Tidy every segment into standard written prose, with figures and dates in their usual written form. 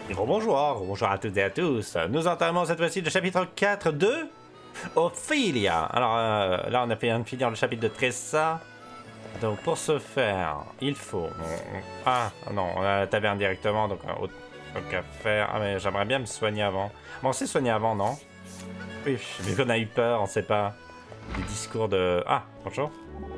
Bonjour à toutes et à tous. Nous entamons cette fois-ci le chapitre 4 de Ophelia. Alors là, on a fait finir le chapitre de Tressa. Donc pour ce faire, il faut... Ah non, on a la taverne directement, donc à faire... Ah mais j'aimerais bien me soigner avant. Bon, on s'est soigné avant, non? Oui, mais qu'on a eu peur, on sait pas. Du discours de... Ah, bonjour.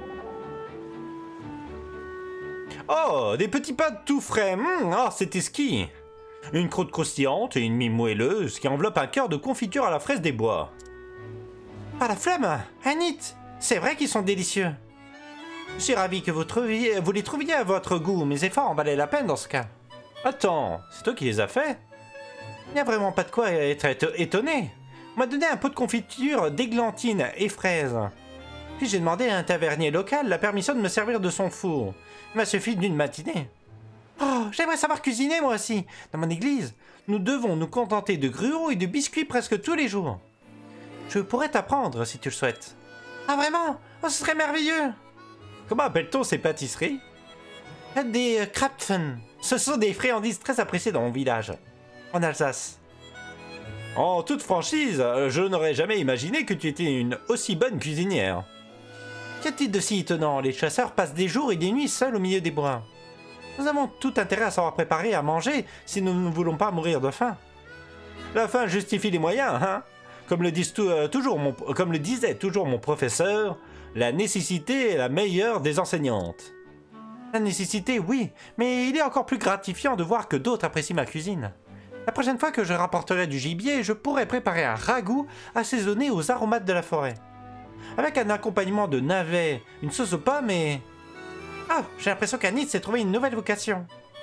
Oh, des petits pains tout frais. Oh, c'était ski. Une croûte croustillante et une mie moelleuse qui enveloppe un cœur de confiture à la fraise des bois. Ah la flamme, Anit, c'est vrai qu'ils sont délicieux. Je suis ravi que vous les trouviez à votre goût. Mes efforts en valaient la peine dans ce cas. Attends, c'est toi qui les as faits? Il n'y a vraiment pas de quoi être étonné. On m'a donné un pot de confiture d'églantine et fraises. Puis j'ai demandé à un tavernier local la permission de me servir de son four. Il m'a suffi d'une matinée. Oh, j'aimerais savoir cuisiner moi aussi. Dans mon église, nous devons nous contenter de gruaux et de biscuits presque tous les jours. Je pourrais t'apprendre si tu le souhaites. Ah vraiment? Oh, ce serait merveilleux. Comment appelle-t-on ces pâtisseries? Des Krapfen. Ce sont des friandises très appréciées dans mon village, en Alsace. En toute franchise, je n'aurais jamais imaginé que tu étais une aussi bonne cuisinière. Qu'y a-t-il de si étonnant? Les chasseurs passent des jours et des nuits seuls au milieu des bois. Nous avons tout intérêt à savoir préparer à manger si nous ne voulons pas mourir de faim. La faim justifie les moyens, hein? Comme le disait toujours mon professeur, la nécessité est la meilleure des enseignantes. La nécessité, oui, mais il est encore plus gratifiant de voir que d'autres apprécient ma cuisine. La prochaine fois que je rapporterai du gibier, je pourrai préparer un ragoût assaisonné aux aromates de la forêt. Avec un accompagnement de navets, une sauce aux pommes et... Ah, j'ai l'impression qu'Anit s'est trouvé une nouvelle vocation.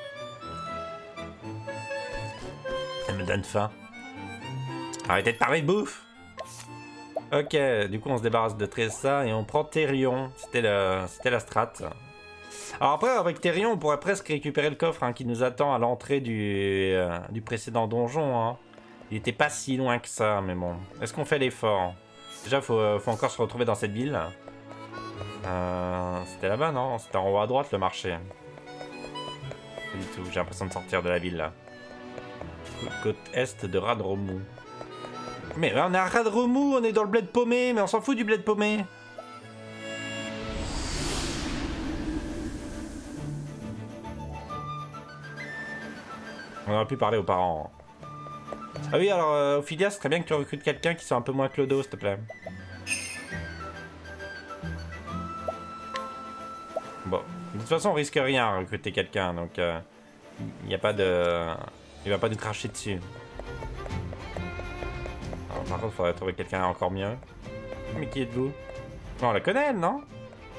Elle me donne faim. Arrêtez de parler de bouffe. Ok, du coup on se débarrasse de Tressa et on prend Therion. C'était la strat. Alors après, avec Therion, on pourrait presque récupérer le coffre qui nous attend à l'entrée du précédent donjon. Hein. Il était pas si loin que ça, mais bon. Est-ce qu'on fait l'effort? Déjà, faut encore se retrouver dans cette ville. C'était là-bas, non? C'était en haut à droite, le marché. Pas du tout, j'ai l'impression de sortir de la ville, là. Côte est de Radromou. Mais on est à Radromou, on est dans le bled paumé, mais on s'en fout du bled paumé. On aurait pu parler aux parents. Ah oui, alors, Ophelia, ce serait bien que tu recrutes quelqu'un qui soit un peu moins clodo, s'il te plaît. Bon, de toute façon, on risque rien à recruter quelqu'un, donc il n'y a pas de... Il va pas nous cracher dessus. Alors, par contre, il faudrait trouver quelqu'un encore mieux. Mais qui êtes-vous? Non, on la connaît, elle, non?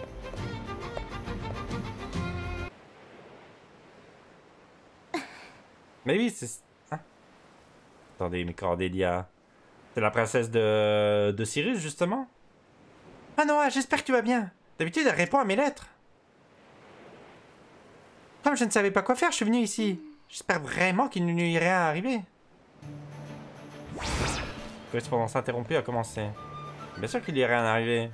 Mais oui, c'est... Hein? Attendez, mais Cordélia... C'est la princesse de Cyrus, justement? Ah non, j'espère que tu vas bien. D'habitude, elle répond à mes lettres. Comme je ne savais pas quoi faire, je suis venu ici. J'espère vraiment qu'il ne lui est rien arrivé. Correspondance interrompue a commencé. Bien sûr qu'il lui est rien arrivé.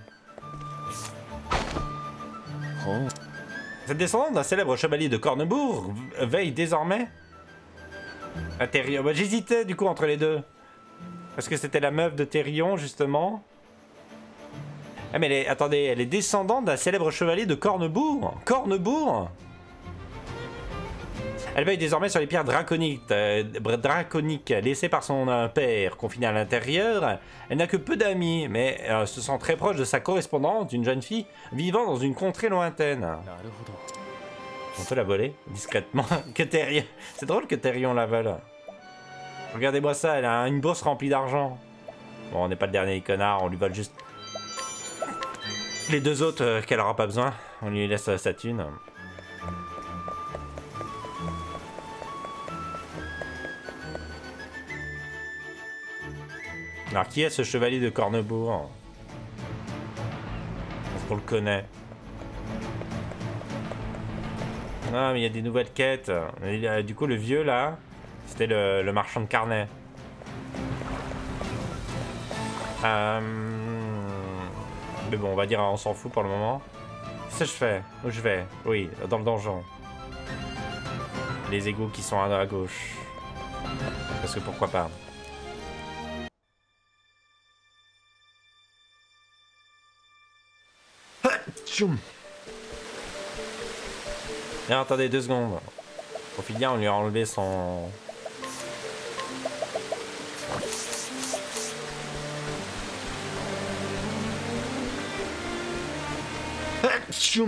Oh. Cette descendante d'un célèbre chevalier de Cornebourg veille désormais à Therion. Bah, j'hésitais du coup entre les deux. Parce que c'était la meuf de Therion, justement. Ah mais attendez, elle est descendante d'un célèbre chevalier de Cornebourg. Cornebourg? Elle veille désormais sur les pierres draconiques laissées par son père. Confinée à l'intérieur, elle n'a que peu d'amis, mais se sent très proche de sa correspondante, une jeune fille vivant dans une contrée lointaine. On peut la voler discrètement. Que Therion... C'est drôle que Therion la vole. Regardez-moi ça, elle a une bourse remplie d'argent. Bon, on n'est pas le dernier connard, on lui vole juste les deux autres qu'elle aura pas besoin. On lui laisse sa thune. Alors, qui est ce chevalier de Cornebourg? Est-ce qu'on le connaît? Ah, mais il y a des nouvelles quêtes. Du coup, le vieux, là, c'était le marchand de carnet. Mais bon, on va dire, on s'en fout pour le moment. Qu'est-ce que je fais? Où je vais? Oui, dans le donjon. Les égouts qui sont à gauche. parce que pourquoi pas. Et attendez 2 secondes. Ophidia, on lui a enlevé son... Je sais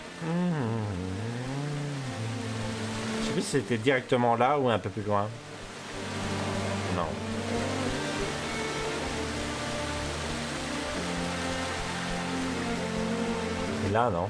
plus si c'était directement là ou un peu plus loin. Non. Et là, non.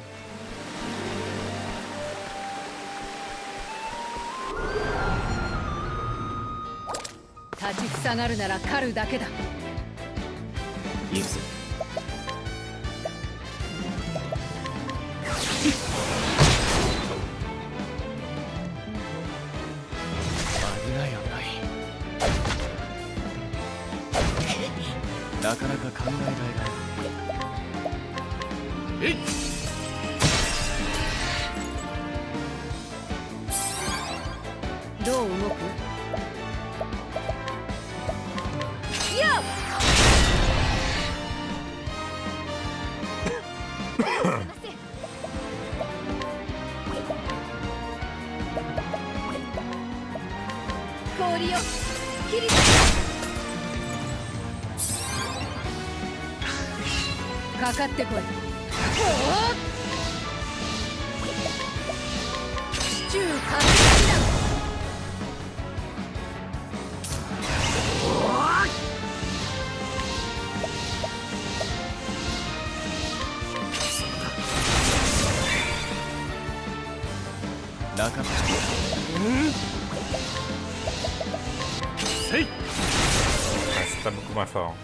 C'est pas beaucoup moins fort.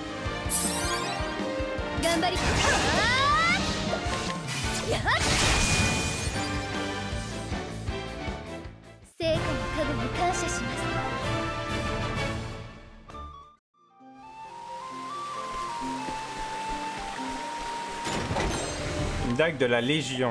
Une dague de la Légion.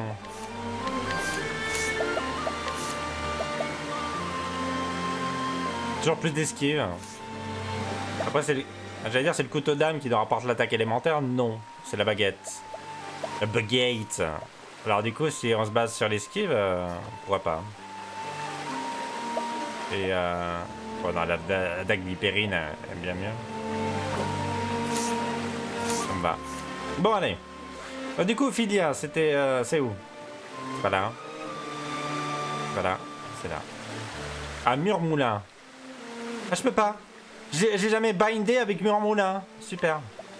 Toujours plus d'esquive. Après, c'est... J'allais dire c'est le couteau d'âme qui leur apporte l'attaque élémentaire. Non, c'est la baguette. La baguette. Alors du coup, si on se base sur l'esquive, pourquoi pas. Et bon, non, la dague vipérine est bien mieux. Ça me va. Bon, allez. Du coup, Ophidia, c'était... c'est où? C'est pas là. C'est pas là. C'est là. À Murmoulin. Ah, je peux pas. J'ai jamais bindé avec Murmoulin. Super.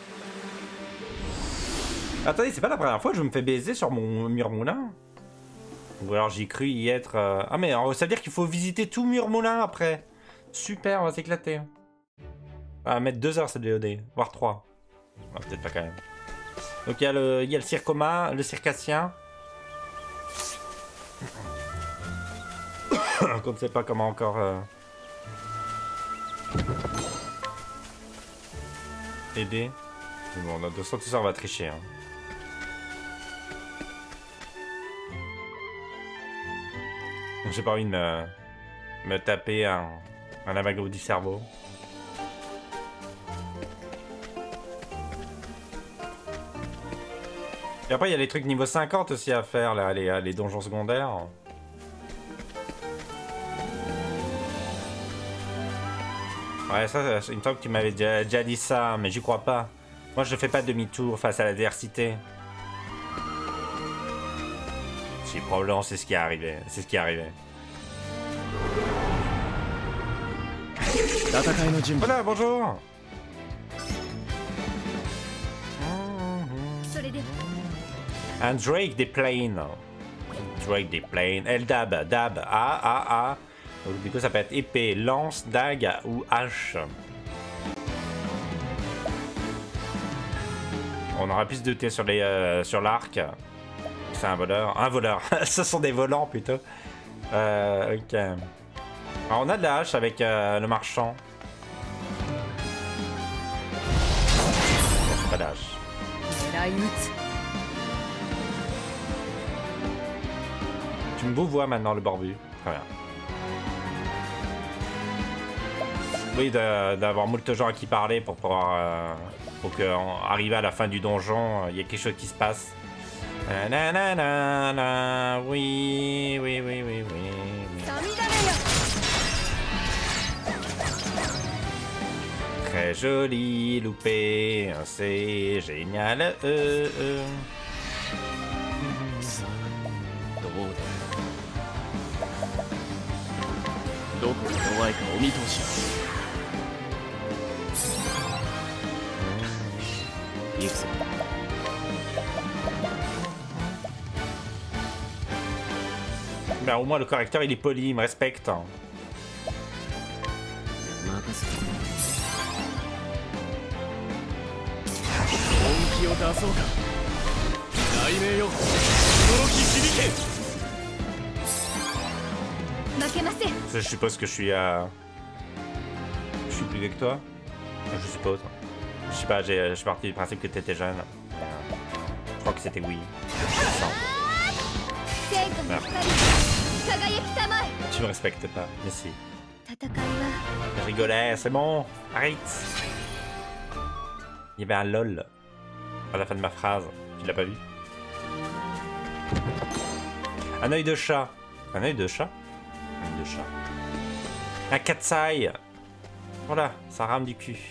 Attendez, c'est pas la première fois que je me fais baiser sur mon Murmoulin. Ou alors j'ai cru y être... Ah mais alors, ça veut dire qu'il faut visiter tout Murmoulin après. Super, on va s'éclater. On va mettre 2 heures cette VOD, voire 3. Ah, peut-être pas quand même. Donc il y a le circoma, le circassien. Qu'on ne sait pas comment encore... aider. Bon, on a 200, tout ça, on va tricher. Hein. J'ai pas envie de me taper un amago du cerveau. Et après, il y a les trucs niveau 50 aussi à faire, là, les donjons secondaires. Ouais, ça, il me semble que tu m'avais déjà dit ça, mais j'y crois pas. Moi, je fais pas demi-tour face à l'adversité. Si, probablement, c'est ce qui est arrivé. C'est ce qui est arrivé. Voilà, bonjour. Un Drake des Plains. Drake des Plains. Eldab, dab, A. Donc, du coup, ça peut être épée, lance, dague ou hache. On aura plus de thé sur l'arc. C'est un voleur. Un voleur. Ce sont des volants plutôt. Ok. Alors, on a de la hache avec le marchand. C'est pas de hache. Tu me vois maintenant le barbu. Très bien. Oui, d'avoir moult gens à qui parler pour pouvoir... pour qu'arriver à la fin du donjon, il y a quelque chose qui se passe. Nanana, oui, oui, oui, oui, oui. Très joli, loupé, c'est génial. Ben, au moins le correcteur il est poli, il me respecte. Je suppose que je suis à... Je suis plus vieux que toi. Je suppose. Je sais pas, je suis parti du principe que t'étais jeune. Je crois que c'était oui. Tu me respectes pas, mais si. Je rigolais, c'est bon, arrête. Il y avait un lol à la fin de ma phrase. Tu l'as pas vu? Un œil de chat. Un œil de chat? Un œil de chat. Un katsai. Voilà, ça rame du cul.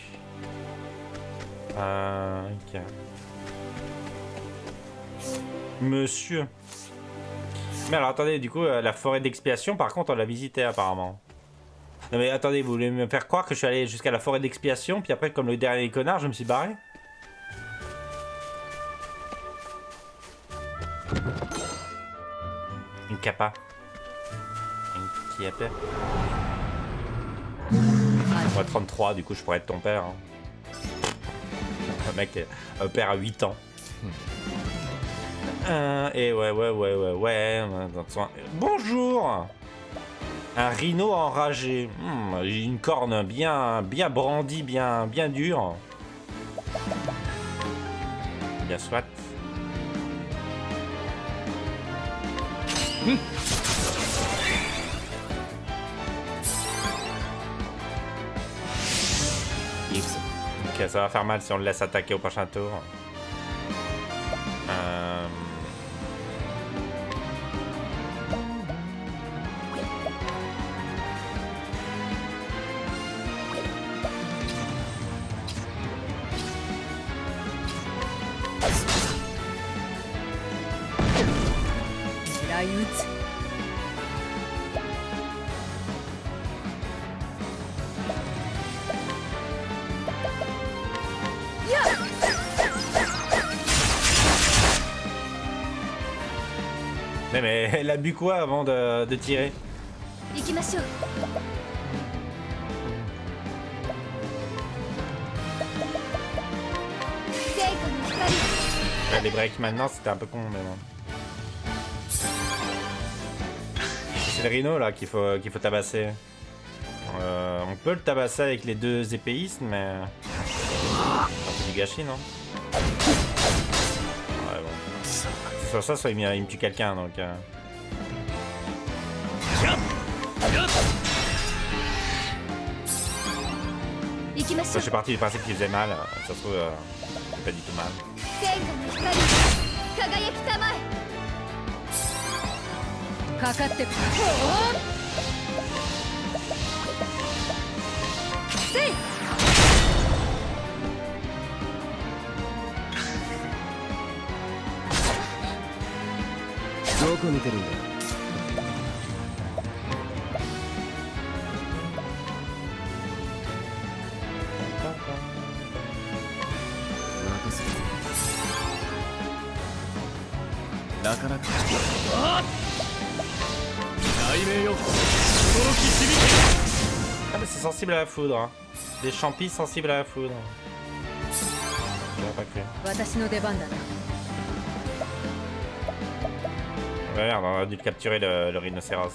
Ok. Monsieur. Mais alors attendez, du coup, la forêt d'expiation, par contre, on l'a visitée apparemment. Non mais attendez, vous voulez me faire croire que je suis allé jusqu'à la forêt d'expiation, puis après, comme le dernier connard, je me suis barré? Une capa. Une capa. Moi 33, du coup, je pourrais être ton père. Hein. Un mec, un père à 8 ans. Et ouais. Bonjour. Un rhino enragé. Une corne bien brandie, bien dure. Bien soit. Ok, ça va faire mal si on le laisse attaquer au prochain tour. Mais elle a bu quoi avant de tirer? Les breaks maintenant c'était un peu con mais bon. C'est le rhino là qu'il faut tabasser. On peut le tabasser avec les deux épéistes mais... C'est du gâchis non? Ouais bon. Sur ça, soit il me tue quelqu'un donc... Je suis parti du principe qu'il faisait mal, ça se trouve c'est pas du tout mal. Ah mais c'est sensible à la foudre. Hein. Des champis sensibles à la foudre. J'aurais pas cru. Merde, on a dû capturer le rhinocéros.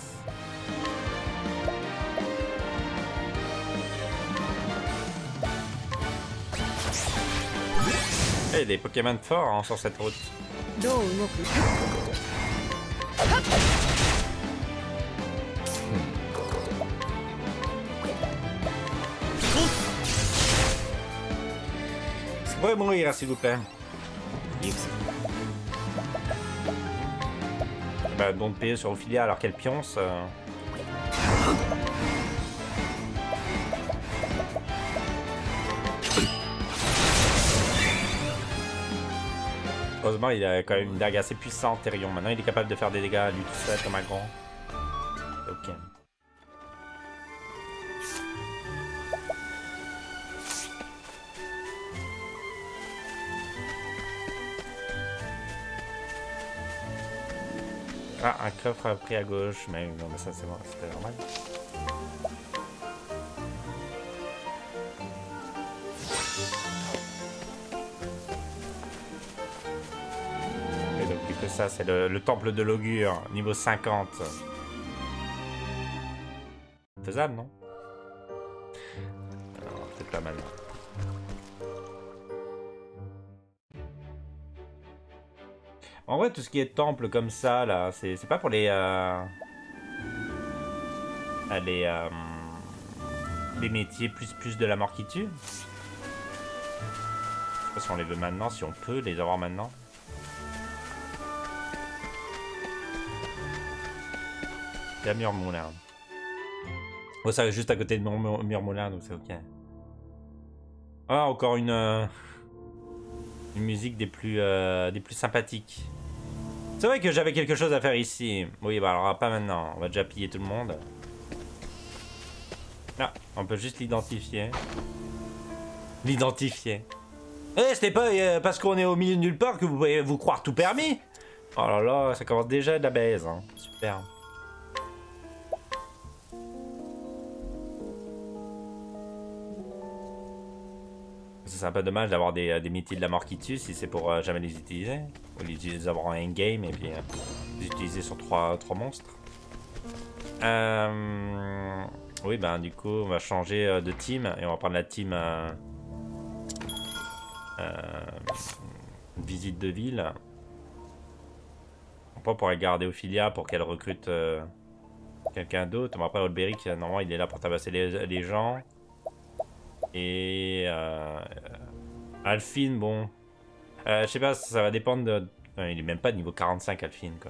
Il y a des Pokémon forts hein, sur cette route. Ouais, mourir, s'il vous plaît. Bah, don de payer sur Ophilia alors qu'elle pionce. Heureusement, il a quand même une dague assez puissante, Therion. Maintenant, il est capable de faire des dégâts lui tout seul comme un grand. Ok. Ah, un coffre pris à gauche, mais non, mais ça c'est bon, c'était normal. Et donc du coup ça c'est le temple de l'augure, niveau 50. Faisable, non? Peut-être pas mal. En vrai, tout ce qui est temple comme ça, là, c'est pas pour les métiers plus de la mort qui tue. Je sais pas si on les veut maintenant, si on peut les avoir maintenant. Il y a Murmoulin. Oh, ça juste à côté de Murmoulin, donc c'est ok. Ah, encore une musique des plus sympathiques. C'est vrai que j'avais quelque chose à faire ici. Oui, bah alors pas maintenant. On va déjà piller tout le monde. Ah, on peut juste l'identifier. L'identifier. Eh, c'était pas parce qu'on est au milieu de nulle part que vous pouvez vous croire tout permis. Oh là là, ça commence déjà de la baise. Hein. Super. C'est un peu dommage d'avoir des métiers de la mort qui tuent si c'est pour jamais les utiliser. Ou les avoir en endgame et puis les utiliser sur trois monstres. Oui, ben du coup, on va changer de team et on va prendre la team visite de ville. Après, on pourrait garder Ophilia pour qu'elle recrute quelqu'un d'autre. Après, Olberic, normalement, il est là pour tabasser les gens. Et Alphine, bon, je sais pas, ça va dépendre de... il est même pas de niveau 45 Alphine quoi.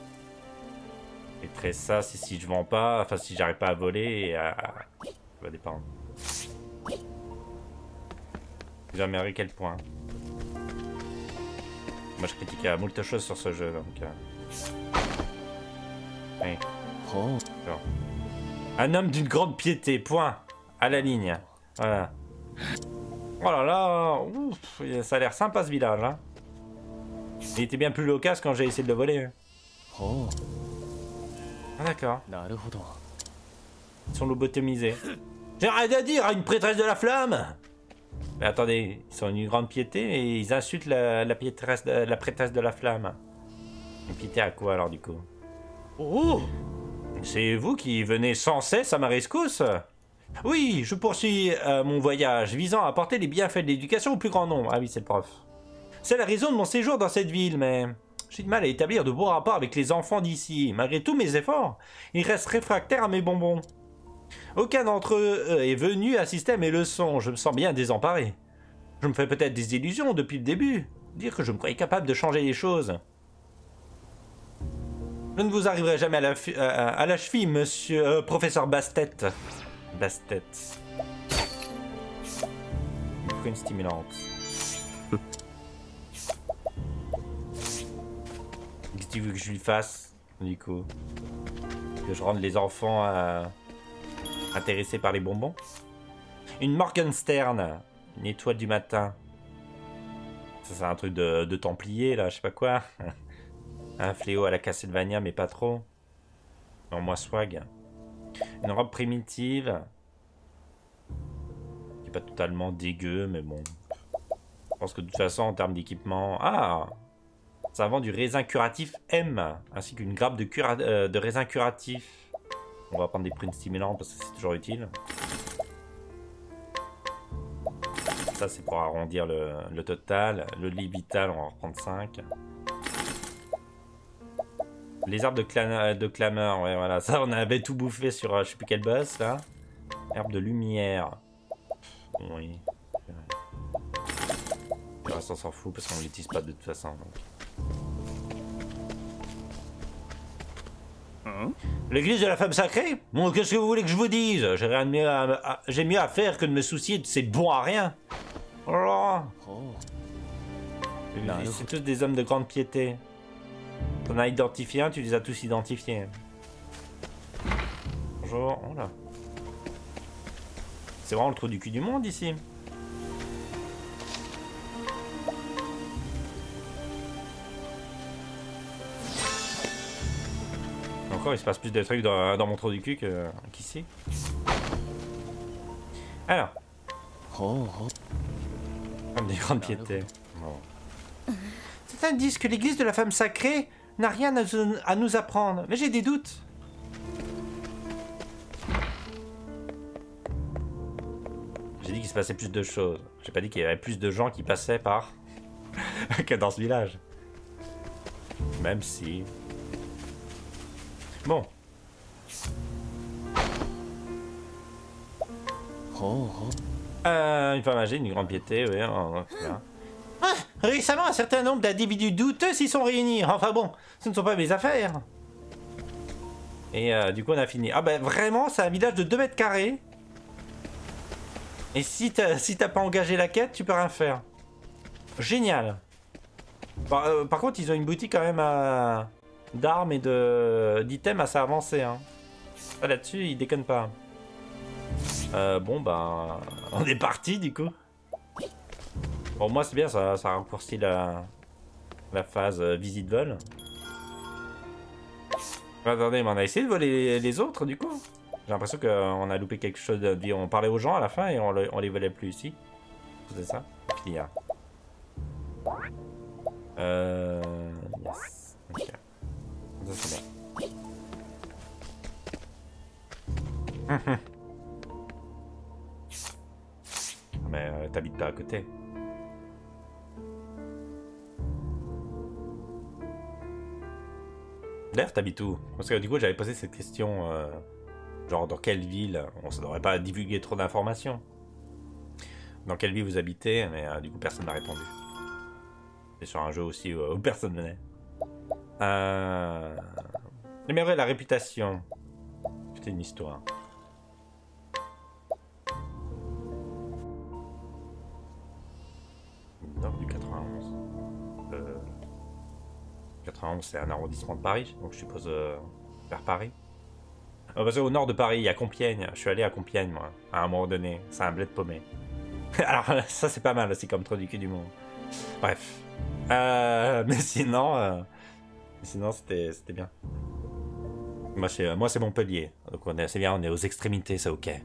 Et Tressa, si je vends pas, enfin si j'arrive pas à voler, ça va dépendre. Vous aimeriez quel point? Moi je critique à moult choses sur ce jeu donc... Oui. Oh. Un homme d'une grande piété, point. À la ligne. Voilà. Oh là là, ouf, ça a l'air sympa ce village. Hein. Il était bien plus loquace quand j'ai essayé de le voler. Oh. Ah d'accord. Ils sont lobotomisés. J'ai rien à dire à une prêtresse de la flamme. Mais attendez, ils sont une grande piété et ils insultent la prêtresse de la flamme. Une piété à quoi alors du coup? Oh. C'est vous qui venez sans cesse à ma rescousse? Oui, je poursuis mon voyage visant à apporter les bienfaits de l'éducation au plus grand nombre. Ah oui, c'est le prof. C'est la raison de mon séjour dans cette ville, mais j'ai du mal à établir de bons rapports avec les enfants d'ici. Malgré tous mes efforts, ils restent réfractaires à mes bonbons. Aucun d'entre eux est venu assister à mes leçons. Je me sens bien désemparé. Je me fais peut-être des illusions depuis le début. Dire que je me croyais capable de changer les choses. Je ne vous arriverai jamais à la cheville, monsieur professeur Bastet. Bastet. Une stimulante. Qu'est-ce que tu veux que je lui fasse, du coup? Que je rende les enfants intéressés par les bonbons? Une Morgenstern. Une étoile du matin. Ça, c'est un truc de Templier, là, je sais pas quoi. Un fléau à la Castlevania, mais pas trop. Non, moi, swag. Une robe primitive. Qui est pas totalement dégueu, mais bon. Je pense que de toute façon, en termes d'équipement... Ah! Ça vend du raisin curatif M, ainsi qu'une grappe de raisin curatif. On va prendre des prunes stimulantes parce que c'est toujours utile. Ça, c'est pour arrondir le total. Le lit vital, on va en reprendre 5. Les arbres de clameur, ouais, voilà. Ça, on avait tout bouffé sur je sais plus quel boss, là. Herbe de lumière. Oui. reste, on s'en fout parce qu'on l'utilise pas de toute façon. L'église de la femme sacrée? Bon, qu'est-ce que vous voulez que je vous dise? J'ai rien de mieux j'ai mieux à faire que de me soucier de ces bons à rien. Oh là. C'est tous des hommes de grande piété. T'en as identifié un, tu les as tous identifiés. Bonjour. Oh là. C'est vraiment le trou du cul du monde ici. Encore, il se passe plus de trucs dans mon trou du cul qu'ici. Alors. Comme des grandes piétés. Bon. Certains disent que l'église de la femme sacrée n'a rien à nous apprendre, mais j'ai des doutes. J'ai dit qu'il se passait plus de choses. J'ai pas dit qu'il y avait plus de gens qui passaient par que dans ce village. Même si... Bon. Une femme âgée, une grande piété, oui. Récemment, un certain nombre d'individus douteux s'y sont réunis. Enfin bon, ce ne sont pas mes affaires. Et du coup, on a fini. Ah ben vraiment, c'est un village de 2 mètres carrés. Et si t'as pas engagé la quête, tu peux rien faire. Génial. Par contre, ils ont une boutique quand même d'armes et d'items assez avancés. Hein. Là-dessus, ils déconnent pas. Bon, bah... On est parti, du coup. Bon, moi, c'est bien, ça raccourcit la phase visite-vol. Attendez, mais on a essayé de voler les autres, du coup. J'ai l'impression qu'on a loupé quelque chose. On parlait aux gens à la fin et on les volait plus ici. C'est ça? Puis, yes. Ok. Ça, c'est bien. Mais t'habites pas à côté. D'ailleurs, t'habites où? Parce que du coup, j'avais posé cette question, genre dans quelle ville? On ne devrait pas divulguer trop d'informations. Dans quelle ville vous habitez? Mais du coup, personne n'a répondu. C'est sur un jeu aussi où personne venait. Mais ouais, la réputation. C'était une histoire. Nord du 91. 91, c'est un arrondissement de Paris, donc je suppose vers Paris. Parce qu'au nord de Paris, il y a Compiègne. Je suis allé à Compiègne, moi, à un moment donné. C'est un bled paumé. Alors, ça, c'est pas mal aussi comme trou du cul du monde. Bref. Mais sinon, c'était bien. Moi, c'est Montpellier. Donc, c'est bien, on est aux extrémités, c'est ok.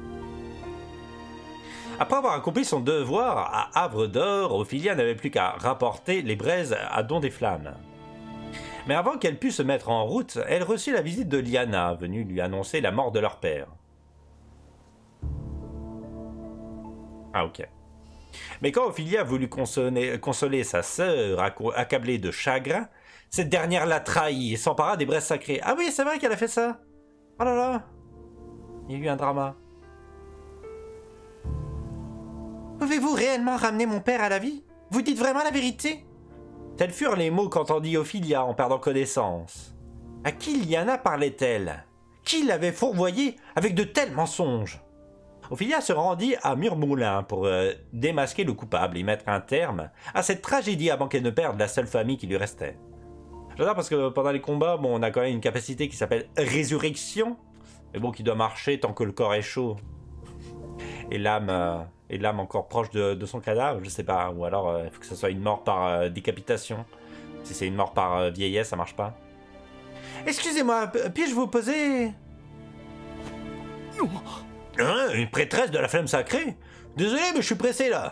Après avoir accompli son devoir à Havre d'Or, Ophilia n'avait plus qu'à rapporter les braises à Don des Flammes. Mais avant qu'elle pût se mettre en route, elle reçut la visite de Lyanna, venue lui annoncer la mort de leur père. Ah ok. Mais quand Ophilia voulut consoler sa sœur accablée de chagrin, cette dernière l'a trahie et s'empara des braises sacrées. Ah oui, c'est vrai qu'elle a fait ça. Oh là là. Il y a eu un drama. Pouvez-vous réellement ramener mon père à la vie? Vous dites vraiment la vérité? Tels furent les mots qu'entendit Ophilia en perdant connaissance. À qui Lyanna parlait-elle? Qui l'avait fourvoyée avec de tels mensonges? Ophilia se rendit à Murmoulin pour démasquer le coupable et mettre un terme à cette tragédie avant qu'elle ne perde la seule famille qui lui restait. J'adore parce que pendant les combats, bon, on a quand même une capacité qui s'appelle résurrection, mais bon, qui doit marcher tant que le corps est chaud. Et l'âme encore proche de son cadavre, je sais pas. Ou alors, il faut que ce soit une mort par décapitation. Si c'est une mort par vieillesse, ça marche pas. Excusez-moi, puis-je vous poser... Hein, une prêtresse de la flamme sacrée? Désolé, mais je suis pressé, là.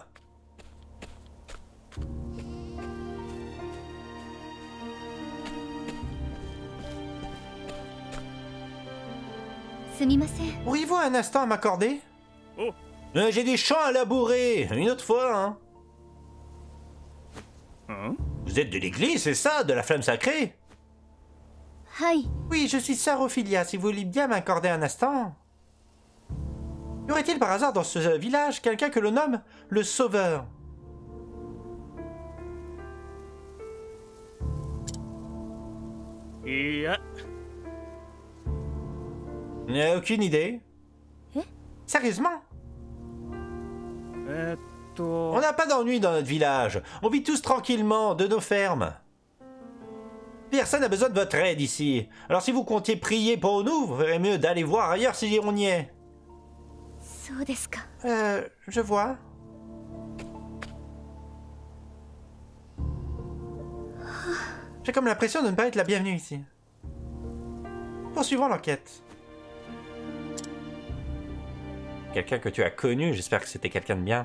Auriez-vous un instant à m'accorder? Oh. J'ai des champs à labourer, une autre fois, hein. Vous êtes de l'église, c'est ça, de la flamme sacrée? Oui, je suis sœur Ophilia, si vous voulez bien m'accorder un instant. Y aurait-il par hasard dans ce village quelqu'un que l'on nomme le Sauveur? いや。 Aucune idée. Sérieusement? On n'a pas d'ennui dans notre village. On vit tous tranquillement de nos fermes. Personne n'a besoin de votre aide ici. Alors si vous comptiez prier pour nous, vous ferez mieux d'aller voir ailleurs si on y est. Je vois. J'ai comme l'impression de ne pas être la bienvenue ici. Poursuivons l'enquête. Quelqu'un que tu as connu, j'espère que c'était quelqu'un de bien.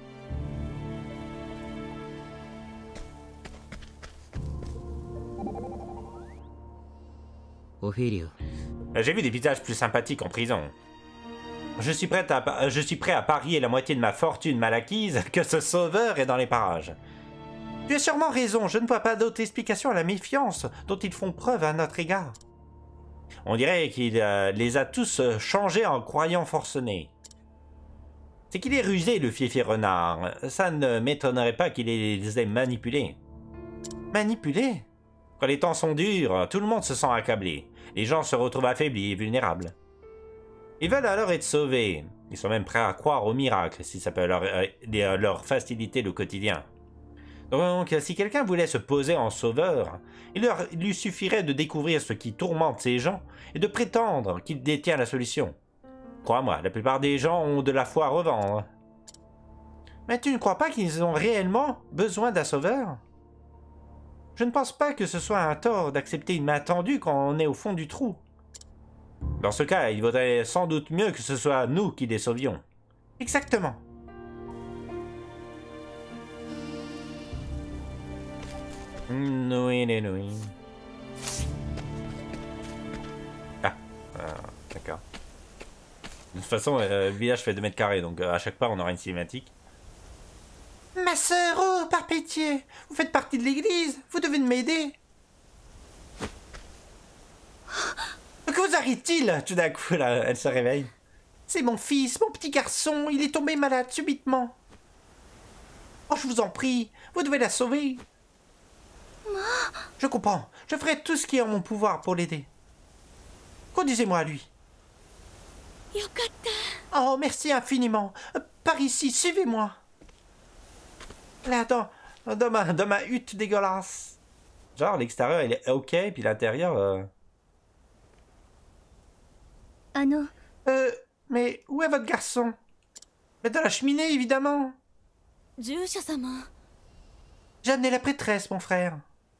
Ophelio. J'ai vu des visages plus sympathiques en prison. Je suis prêt à parier la moitié de ma fortune mal acquise que ce sauveur est dans les parages. Tu as sûrement raison, je ne vois pas d'autre explication à la méfiance dont ils font preuve à notre égard. On dirait qu'il les a tous changés en croyants forcenés. C'est qu'il est rusé, le fiefé renard. Ça ne m'étonnerait pas qu'il les ait manipulés. Manipulés? Quand les temps sont durs, tout le monde se sent accablé. Les gens se retrouvent affaiblis et vulnérables. Ils veulent alors être sauvés. Ils sont même prêts à croire au miracle si ça peut leur faciliter le quotidien. Donc, si quelqu'un voulait se poser en sauveur, il lui suffirait de découvrir ce qui tourmente ces gens et de prétendre qu'il détient la solution. Crois-moi, la plupart des gens ont de la foi à revendre. Mais tu ne crois pas qu'ils ont réellement besoin d'un sauveur? Je ne pense pas que ce soit un tort d'accepter une main tendue quand on est au fond du trou. Dans ce cas, il vaudrait sans doute mieux que ce soit nous qui les sauvions. Exactement. Oui. Ah, d'accord. De toute façon, le village fait 2 mètres carrés, donc à chaque pas, on aura une cinématique. Ma sœur, oh, par pitié, vous faites partie de l'église, vous devez m'aider. Que vous arrive-t-il? Tout d'un coup, là, elle se réveille. C'est mon fils, mon petit garçon, il est tombé malade subitement. Oh, je vous en prie, vous devez la sauver. Je comprends, je ferai tout ce qui est en mon pouvoir pour l'aider. Conduisez-moi à lui. Oh, merci infiniment. Par ici, suivez-moi. Là, dans ma hutte dégueulasse. Genre, l'extérieur, il est ok, puis l'intérieur... mais où est votre garçon? Mais dans la cheminée, évidemment. J'ai amené la prêtresse, mon frère.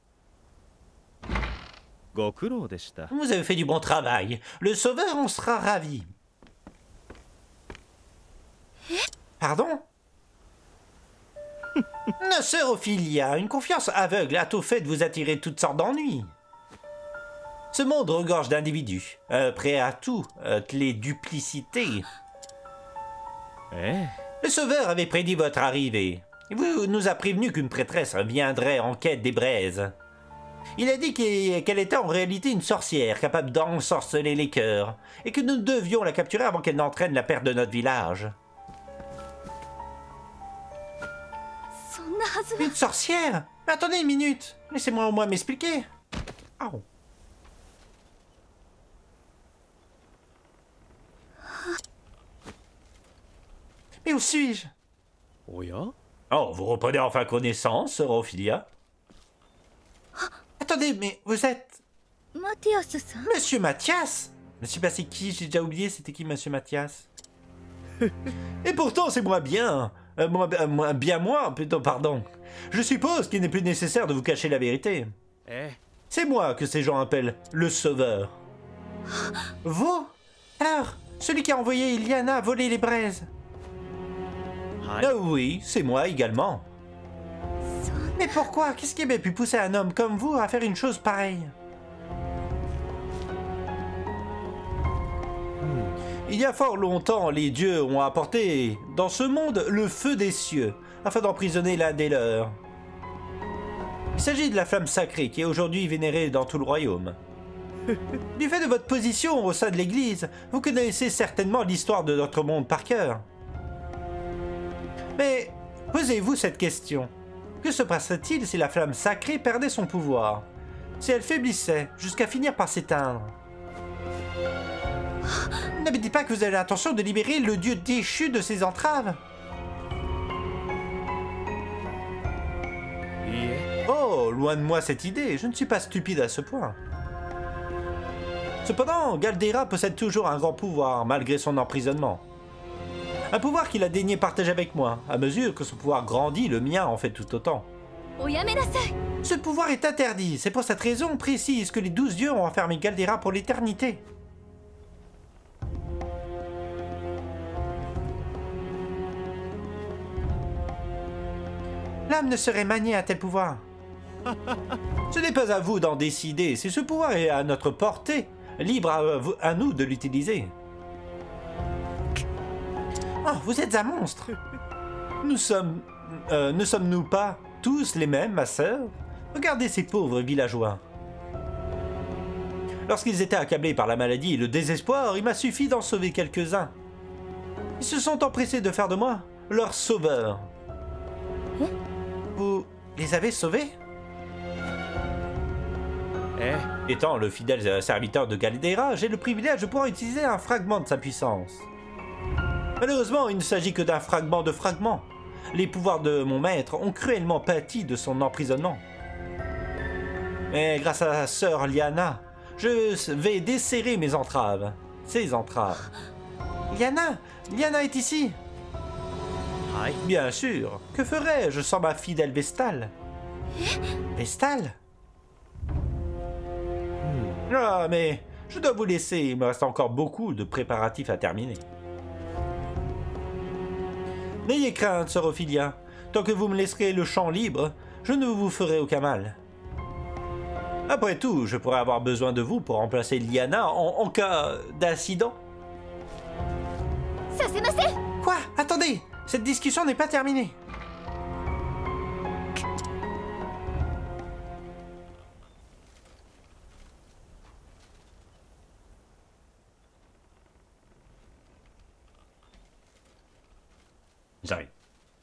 Vous avez fait du bon travail. Le sauveur en sera ravi. Pardon? Nos sœurs Ophelia, une confiance aveugle a tout fait de vous attirer toutes sortes d'ennuis. Ce monde regorge d'individus, prêts à tout, les duplicités. Le sauveur avait prédit votre arrivée. Vous nous a prévenu qu'une prêtresse viendrait en quête des braises. Il a dit qu'elle était en réalité une sorcière capable d'ensorceler les cœurs, et que nous devions la capturer avant qu'elle n'entraîne la perte de notre village. Une sorcière? Mais attendez une minute, laissez-moi au moins m'expliquer. Oh. Mais où suis-je? Oh, vous reprenez enfin connaissance, sœur Ophelia? Attendez, mais vous êtes... Monsieur Mathias? Monsieur, bah c'est qui? J'ai déjà oublié, c'était qui Monsieur Mathias? Et pourtant, c'est moi bien. Moi, plutôt, pardon. Je suppose qu'il n'est plus nécessaire de vous cacher la vérité. C'est moi que ces gens appellent le sauveur. Vous? Alors, celui qui a envoyé Iliana voler les braises? Oui, c'est moi également. Mais pourquoi? Qu'est-ce qui avait pu pousser un homme comme vous à faire une chose pareille? Il y a fort longtemps, les dieux ont apporté dans ce monde le feu des cieux, afin d'emprisonner l'un des leurs. Il s'agit de la flamme sacrée qui est aujourd'hui vénérée dans tout le royaume. Du fait de votre position au sein de l'église, vous connaissez certainement l'histoire de notre monde par cœur. Mais posez-vous cette question. Que se passerait-il si la flamme sacrée perdait son pouvoir? si elle faiblissait, jusqu'à finir par s'éteindre. Ne me dites pas que vous avez l'intention de libérer le dieu déchu de ses entraves. Oh, loin de moi cette idée, je ne suis pas stupide à ce point. Cependant, Galdera possède toujours un grand pouvoir, malgré son emprisonnement. Un pouvoir qu'il a daigné partager avec moi. À mesure que son pouvoir grandit, le mien en fait tout autant. Ce pouvoir est interdit, c'est pour cette raison précise que les 12 dieux ont enfermé Galdera pour l'éternité. L'âme ne saurait manier un tel pouvoir. Ce n'est pas à vous d'en décider, si ce pouvoir est à notre portée, libre à nous de l'utiliser. Oh, vous êtes un monstre. Ne sommes-nous pas tous les mêmes, ma sœur? Regardez ces pauvres villageois. Lorsqu'ils étaient accablés par la maladie et le désespoir, il m'a suffi d'en sauver quelques-uns. Ils se sont empressés de faire de moi leur sauveur. Vous les avez sauvés? Étant le fidèle serviteur de Galdera, j'ai le privilège de pouvoir utiliser un fragment de sa puissance. Malheureusement, il ne s'agit que d'un fragment de fragment. Les pouvoirs de mon maître ont cruellement pâti de son emprisonnement. Mais grâce à la sœur Liana, je vais desserrer mes entraves. Ses entraves. Liana est ici. Bien sûr. Que ferais-je sans ma fidèle Vestale? Vestale? Ah, mais je dois vous laisser. Il me reste encore beaucoup de préparatifs à terminer. N'ayez crainte, sœur Ophilia. Tant que vous me laisserez le champ libre, je ne vous ferai aucun mal. Après tout, je pourrais avoir besoin de vous pour remplacer Liana en cas d'incident. Quoi? Attendez! Cette discussion n'est pas terminée. J'arrive.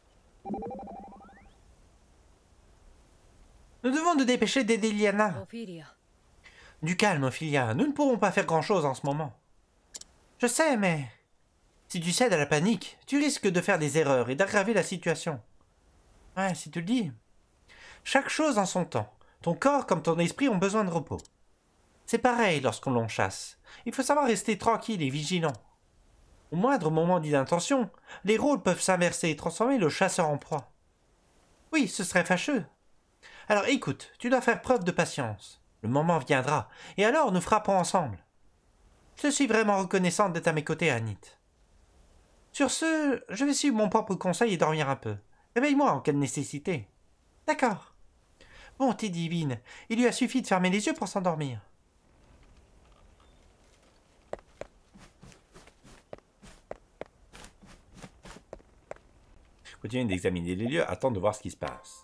Nous devons nous dépêcher d'aider Liana. Du calme, Ophilia. Nous ne pourrons pas faire grand-chose en ce moment. Je sais, mais... si tu cèdes à la panique, tu risques de faire des erreurs et d'aggraver la situation. Ouais, si tu le dis. Chaque chose en son temps. Ton corps comme ton esprit ont besoin de repos. C'est pareil lorsqu'on l'on chasse. Il faut savoir rester tranquille et vigilant. Au moindre moment d'inattention, les rôles peuvent s'inverser et transformer le chasseur en proie. Oui, ce serait fâcheux. Alors écoute, tu dois faire preuve de patience. Le moment viendra, et alors nous frapperons ensemble. Je suis vraiment reconnaissante d'être à mes côtés, Anit. Sur ce, je vais suivre mon propre conseil et dormir un peu. Réveille-moi en cas de nécessité. D'accord. Bonté divine, il lui a suffi de fermer les yeux pour s'endormir. Continue d'examiner les lieux, attends de voir ce qui se passe.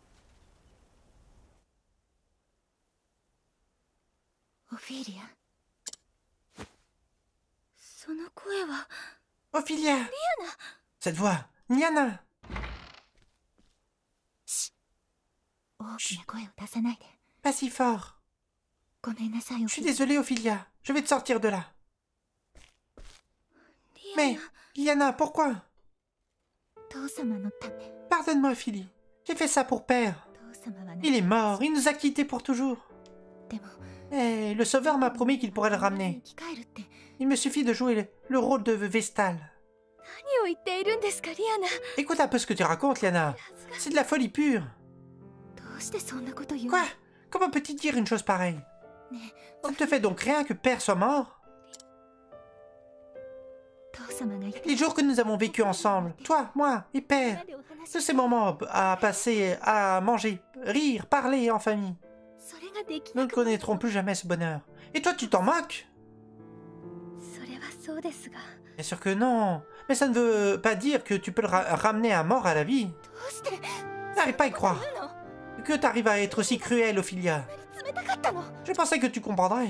Ophilia. Ophilia! Cette voix, Liana! Pas si fort. Je suis désolée, Ophilia. Je vais te sortir de là. Mais, Liana, pourquoi? Pardonne-moi, Ophilie. J'ai fait ça pour père. Il est mort, il nous a quittés pour toujours. Et le sauveur m'a promis qu'il pourrait le ramener. Il me suffit de jouer le rôle de Vestale. Écoute un peu ce que tu racontes, Liana. C'est de la folie pure. Quoi? Comment peux-tu dire une chose pareille? Ça ne te fait donc rien que père soit mort? Les jours que nous avons vécus ensemble, toi, moi et père, tous ces moments à passer, à manger, rire, parler en famille, nous ne connaîtrons plus jamais ce bonheur. Et toi, tu t'en moques? Bien sûr que non. Mais ça ne veut pas dire que tu peux le ramener un mort à la vie. N'arrive pas à y croire. Que t'arrives à être aussi cruel, Ophilia. Je pensais que tu comprendrais.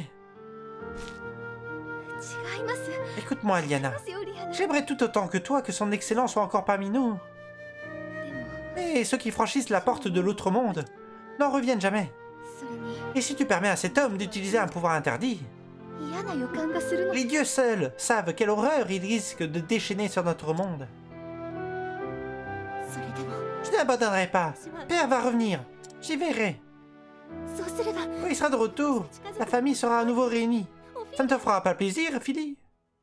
Écoute-moi, Liana. J'aimerais tout autant que toi que son excellence soit encore parmi nous. Mais ceux qui franchissent la porte de l'autre monde n'en reviennent jamais. Et si tu permets à cet homme d'utiliser un pouvoir interdit? 嫌な予感がするの。 Les dieux seuls savent quelle horreur il risque de déchaîner sur notre monde. それでも Je n'abandonnerai pas. Père va revenir. J'y verrai. そうすれば Quand il sera de retour, la famille sera à nouveau réunie. Ça ne te fera pas plaisir, Philly?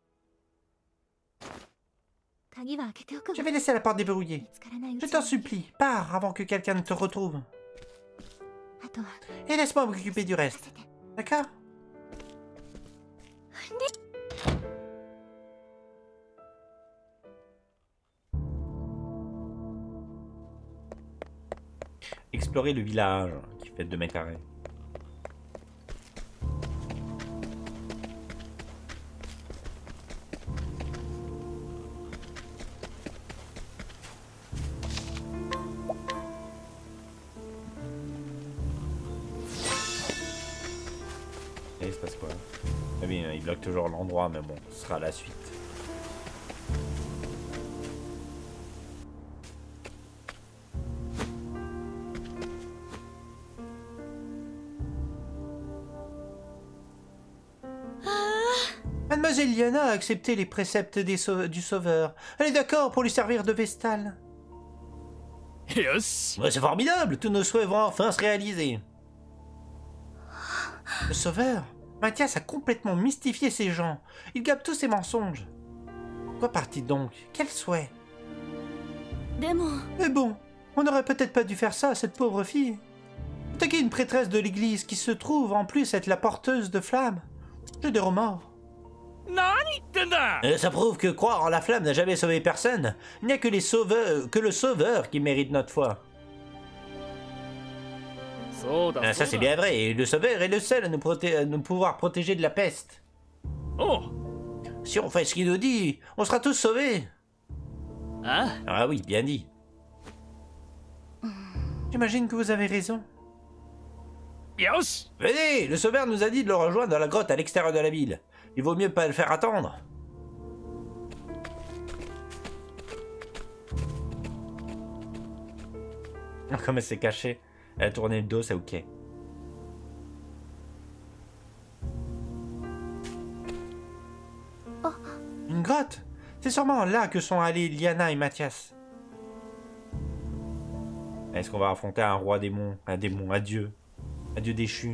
鍵は開けておくわ。 Je vais laisser la porte déverrouillée. 見つからないう Je ち t'en に supplie, pars avant que quelqu'un ne te retrouve. あとは Et laisse-moi m'occuper du さ reste. せて。 D'accord? Explorer le village qui fait 2 mètres carrés. Et il se passe quoi? Ah oui, il bloque toujours l'endroit, mais bon, ce sera la suite. Mademoiselle Liana a accepté les préceptes du Sauveur. Elle est d'accord pour lui servir de Vestale. Yes. Ouais, c'est formidable, tous nos souhaits vont enfin se réaliser. Le Sauveur? Mathias a complètement mystifié ces gens. Il gabe tous ses mensonges. Quoi part-il donc? Quel souhait? でも Mais bon, on n'aurait peut-être pas dû faire ça à cette pauvre fille. Attaquer une prêtresse de l'église qui se trouve en plus être la porteuse de flammes. J'ai des remords. 何言ってんだ。 Ça prouve que croire en la flamme n'a jamais sauvé personne. Il n'y a que le Sauveur qui mérite notre foi. そうだ。 Ça c'est bien vrai, et le Sauveur est le seul à nous pouvoir protéger de la peste. おう。 Si on fait ce qu'il nous dit, on sera tous sauvés. あ Ah oui, bien dit. J'imagine que vous avez raison. よし。 Venez, le Sauveur nous a dit de le rejoindre dans la grotte à l'extérieur de la ville. Il vaut mieux pas le faire attendre. Comme elle s'est cachée. Elle a tourné le dos, c'est ok. Une grotte? C'est sûrement là que sont allés Liana et Mathias. Est-ce qu'on va affronter un roi démon? Un démon, un dieu déchu.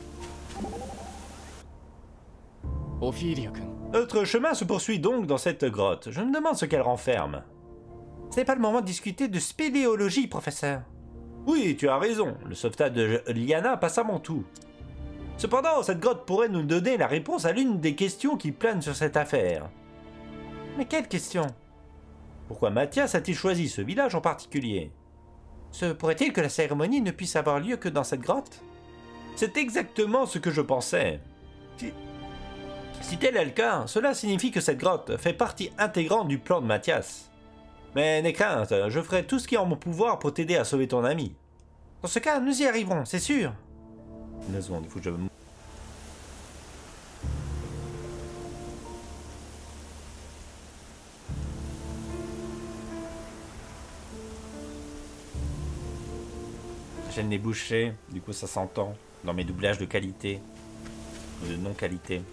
オフィーリア君。 Notre chemin se poursuit donc dans cette grotte. Je me demande ce qu'elle renferme. Ce n'est pas le moment de discuter de spéléologie, professeur. Oui, tu as raison. Le sauvetage de Liana passe avant tout. Cependant, cette grotte pourrait nous donner la réponse à l'une des questions qui planent sur cette affaire. Mais quelle question? Pourquoi Mathias a-t-il choisi ce village en particulier? Se pourrait-il que la cérémonie ne puisse avoir lieu que dans cette grotte? C'est exactement ce que je pensais. Si tel est le cas, cela signifie que cette grotte fait partie intégrante du plan de Mathias. Mais n'aie crainte, je ferai tout ce qui est en mon pouvoir pour t'aider à sauver ton ami. Dans ce cas, nous y arriverons, c'est sûr. Une seconde, il faut que je... La chaîne est bouchée, du coup ça s'entend dans mes doublages de qualité ou de non-qualité.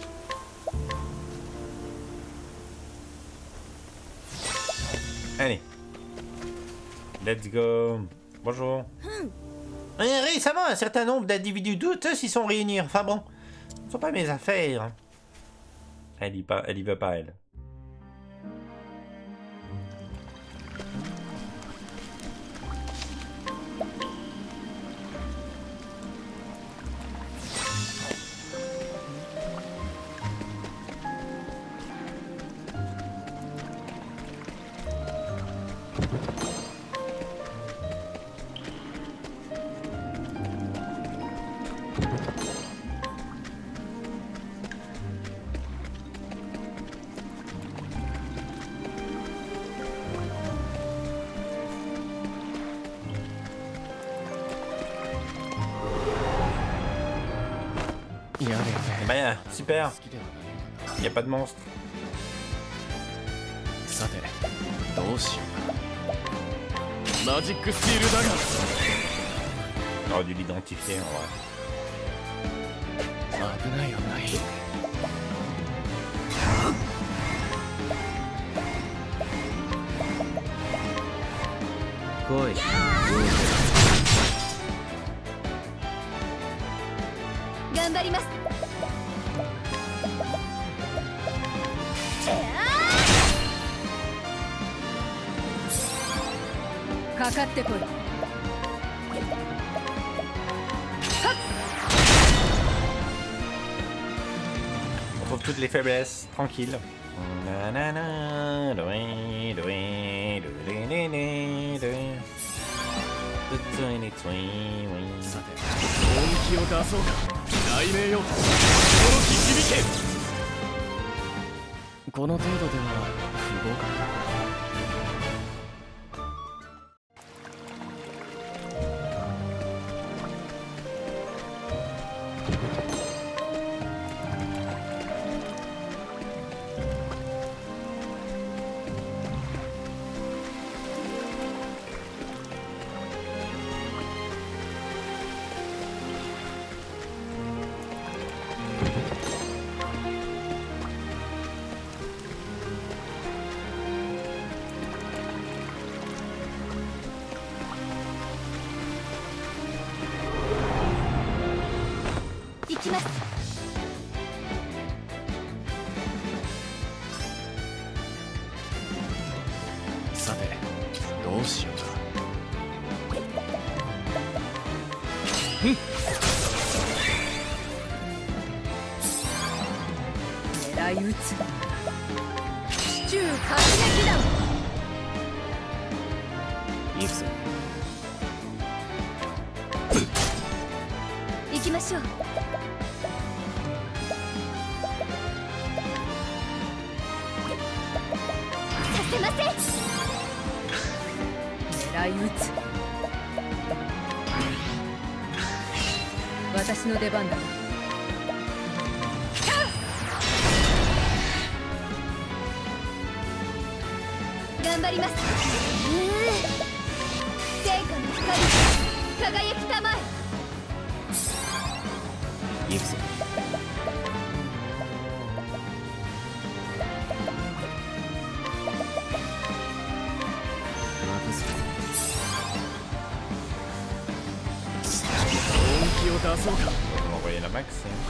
Allez. Let's go. Bonjour. Récemment, un certain nombre d'individus douteux s'y sont réunis. Enfin bon, ce ne sont pas mes affaires. Elle y va pas, elle. Bah, super. Il n'y a pas de monstre. さてどうしようか。マジックスティールダガー。 On aurait dû l'identifier en vrai. 危ない危ない。 来い。 頑張ります。かかってこい。 On trouve toutes les faiblesses, tranquille. さて、本気を出そうか。雷鳴よ、驚き響け。この程度では不合格だ。 行きます。 さて、どうしようか。 狙い撃つ。シチュー活撃弾。 いくぞ。 行きましょう。 させません。狙い撃つ。私の出番だ。頑張ります。成果の光、輝きたまえ。 いくぞ。 出そうか。 On va envoyer la max.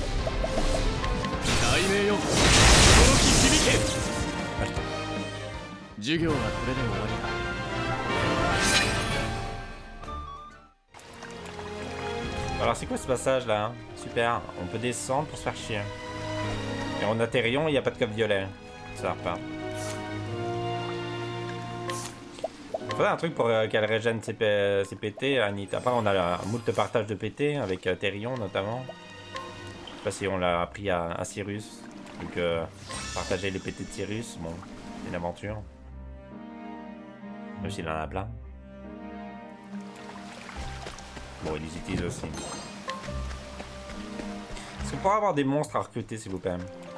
雷鳴よ、驚き響け。授業はこれで終わりだ。 Alors c'est quoi ce passage là hein? Super, on peut descendre pour se faire chier. Et on a Thérion, il n'y a pas de coffre violet. Ça repart. Il faudrait un truc pour qu'elle régène ses PT, Anita. Après on a un moult partage de PT avec Thérion notamment. Je sais pas si on l'a appris à Cyrus. Donc partager les PT de Cyrus, bon, c'est une aventure. Même s'il en a plein. Bon, il les utilise aussi. Est-ce qu'on pourrait avoir des monstres à recruter, s'il vous plaît?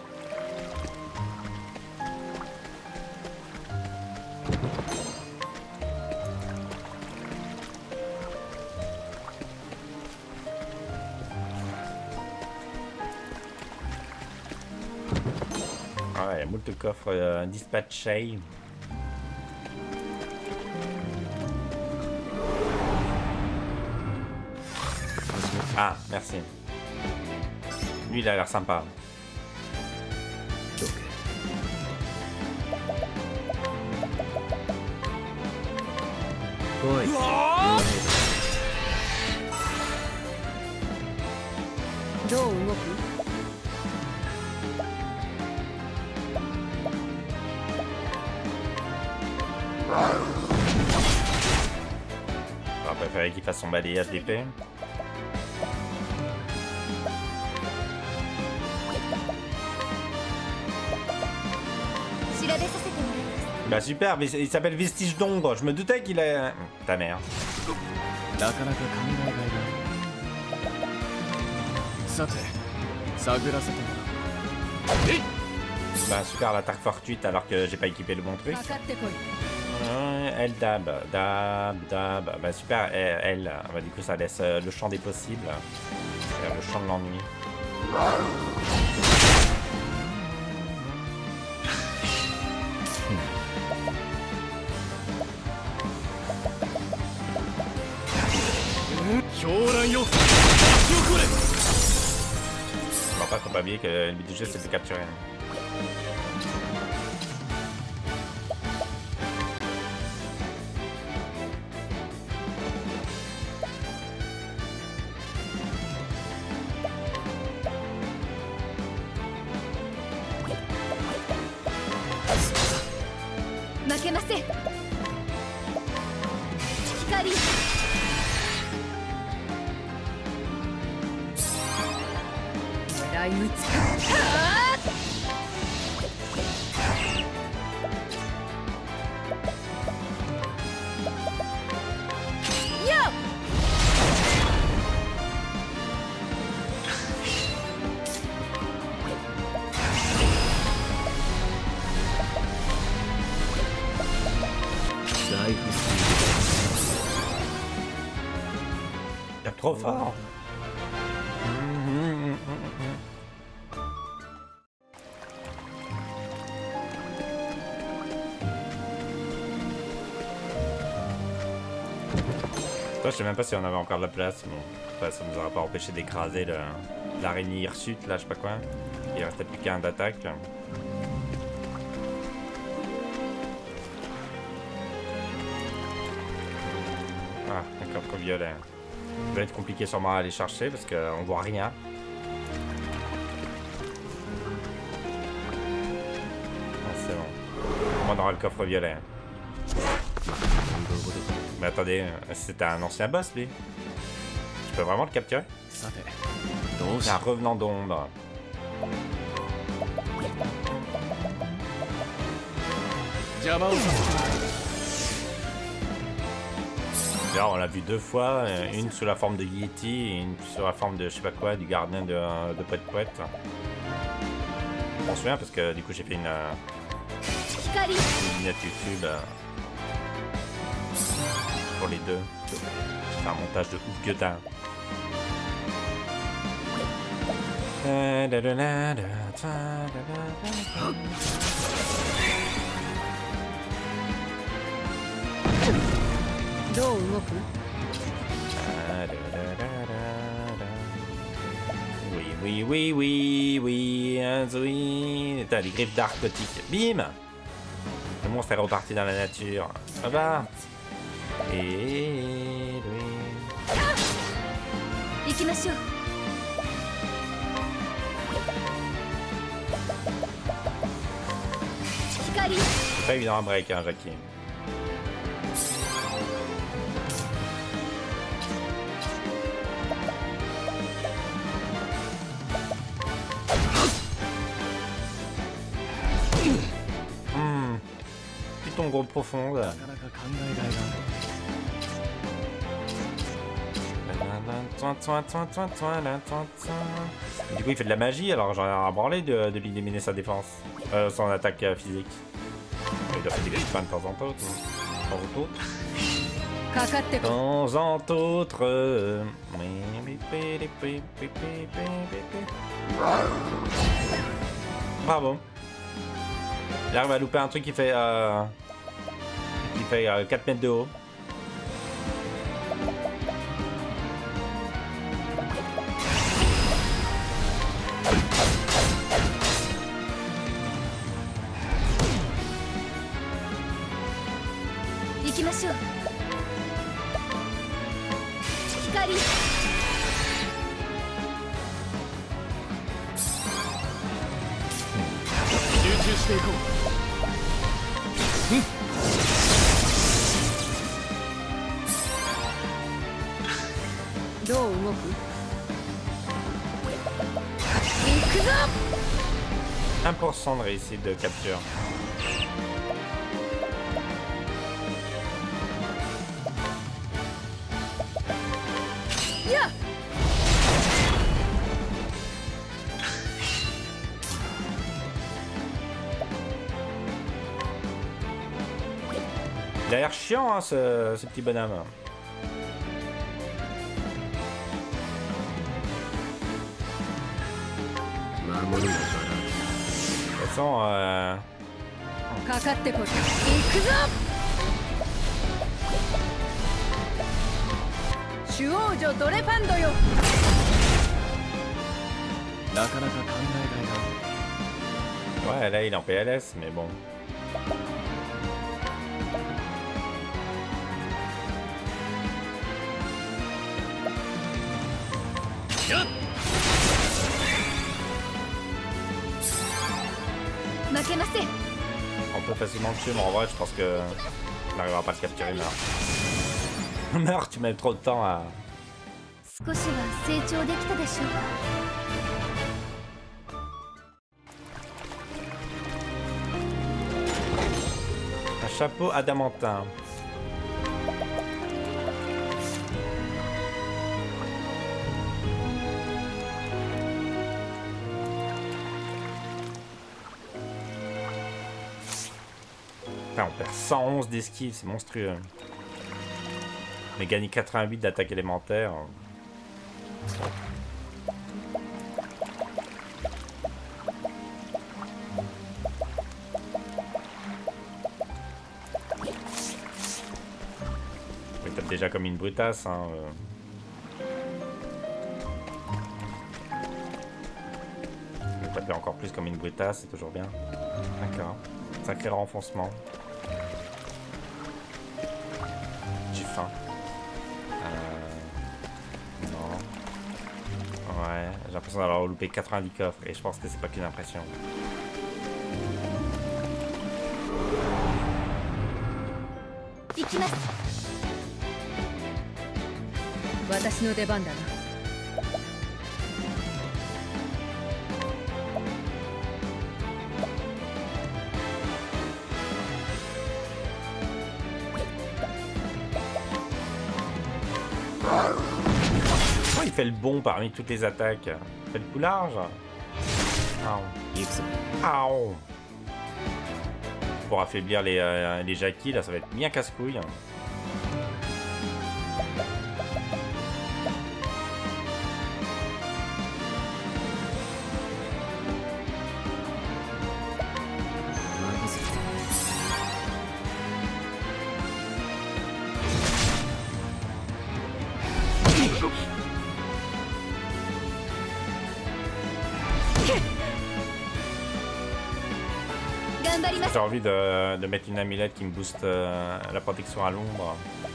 Ah ouais, il y a moult coffres dispatchés. Ah, merci. Lui, il a l'air sympa. Oi. J'aurais préféré qu'il fasse son balayage d'épée. Bah super, mais il s'appelle Vestige d'ombre. Je me doutais qu'il a... Ta mère. Bah super, l'attaque fortuite alors que j'ai pas équipé le bon truc. Elle dab, dab, dab. Bah super, elle. Bah, du coup ça laisse le champ des possibles. Le champ de l'ennui. Bon, faut pas oublier que le but du jeu c'est de capturer. Trop fort. Je sais même pas si on avait encore de la place. Bon, ça nous aura pas empêché d'écraser l'araignée hirsute, là, je sais pas quoi. Il restait plus qu'un d'attaque. Ah, un coffre violet. Ça va être compliqué sûrement à aller chercher parce qu'on voit rien. Ah, c'est bon. On aura le coffre violet. Mais attendez, c'était un ancien boss lui. Je peux vraiment le capturer? C'est un revenant d'ombre. D'ailleurs, on l'a vu 2 fois, une sous la forme de Yeti et une sous la forme de je sais pas quoi, du gardien de Poète Poète. Je m'en souviens parce que du coup j'ai fait une vignette YouTube pour les deux. J'ai fait un montage de ouf que t'as. Oui, oui, oui, oui, oui. T'as les griffes d'arc gothique. Bim! Le monstre est reparti dans la nature. Ah bah! Et oui. C'est pas évident à break, hein, Jackie. Python gros profonde. Du coup il fait de la magie, alors j'en ai à branler de lui éliminer sa défense. Son attaque physique. Il doit faire des griffes de temps en temps. De temps en autre. Bravo. Il arrive à louper un truc qui fait 4 mètres de haut. % de réussite de capture. Il a l'air chiant, hein, ce petit bonhomme. De toute façon, かかってこい。行くぞ。主王女ドレファンドよ。 なかなか考えがいだ。 ouais, là il est en PLS, mais bon. On peut facilement le tuer, mais en vrai, je pense que on n'arrivera pas à le capturer. Meurt. Meurt, tu mets trop de temps à. 少しは成長できたでしょうか。 Un chapeau adamantin. Putain, on perd 111 d'esquive, c'est monstrueux. Mais gagné 88 d'attaque élémentaire. Il tape déjà comme une brutasse. Hein, Il va taper encore plus comme une brutasse, c'est toujours bien. D'accord. Sacré renfoncement. J'ai faim. Non. Ouais, j'ai l'impression d'avoir loupé 90 coffres et je pense que c'est pas qu'une impression. 行きます。私の出番だな。 Pourquoi il fait le bon parmi toutes les attaques? Il fait le coup large. Aouh. Pour affaiblir les Jackie, là ça va être bien casse-couille. J'ai envie de mettre une amulette qui me booste la protection à l'ombre.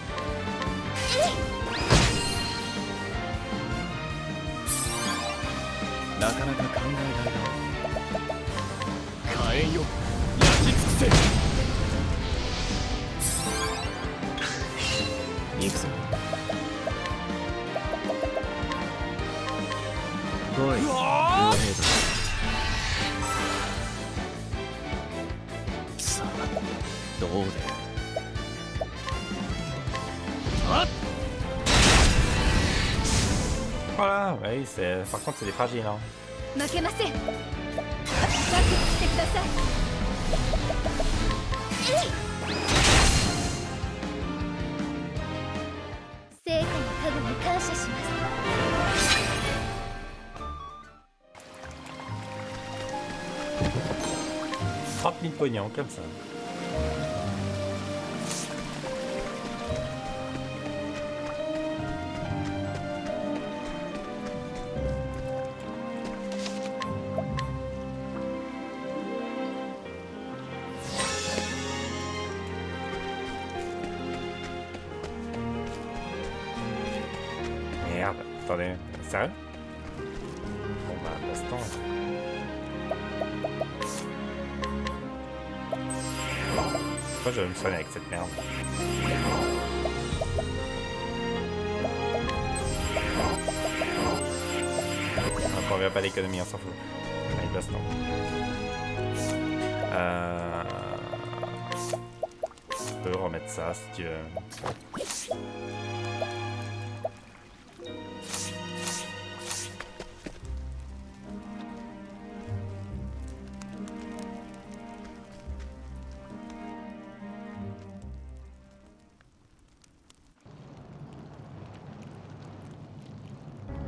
Voilà, oui, par contre c'est des fragiles. Hein. Mille pognons comme ça. Merde, attendez, sérieux? Bon bah, baston. Pourquoi je me soigne avec cette merde? On revient pas l'économie, on s'en fout. Allez, baston. Je peux remettre ça si tu veux.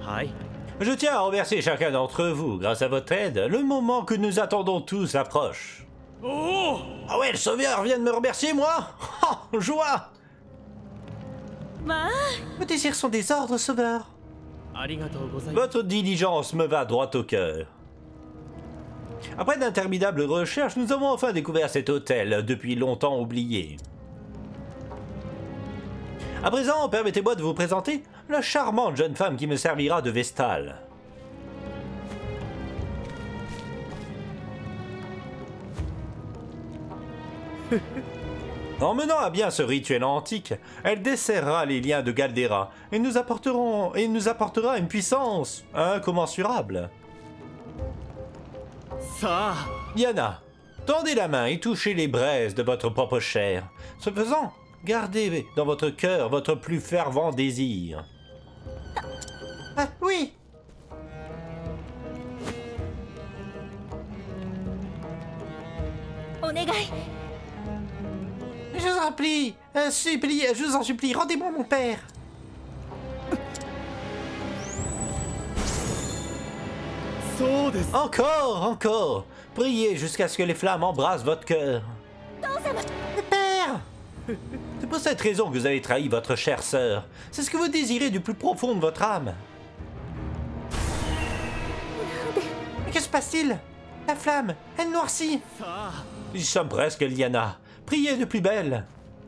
はい。 Je tiens à remercier chacun d'entre vous. Grâce à votre aide, le moment que nous attendons tous approche. Oh! Ah ouais, le sauveur vient de me remercier, moi. Oh, joie. まあ Vos désirs sont des ordres, sauveur. ありがとうございます。 Votre diligence me va droit au cœur. Après d'interminables recherches, nous avons enfin découvert cet hôtel, depuis longtemps oublié. À présent, permettez-moi de vous présenter la charmante jeune femme qui me servira de vestale. En menant à bien ce rituel antique, elle desserrera les liens de Galdera et nous apportera une puissance incommensurable. さあ、 Diana, tendez la main et touchez les braises de votre propre chair. Ce faisant, gardez dans votre cœur votre plus fervent désir. Ah, oui. Je vous en prie, je vous en supplie, rendez-moi mon père. そうです。 Encore, encore. Priez jusqu'à ce que les flammes embrassent votre cœur. Père! C'est pour cette raison que vous avez trahi votre chère sœur. C'est ce que vous désirez du plus profond de votre âme. Mais que se passe-t-il? La flamme, elle noircit. さあ、 Nous y sommes presque, Liana. Priez de plus belle.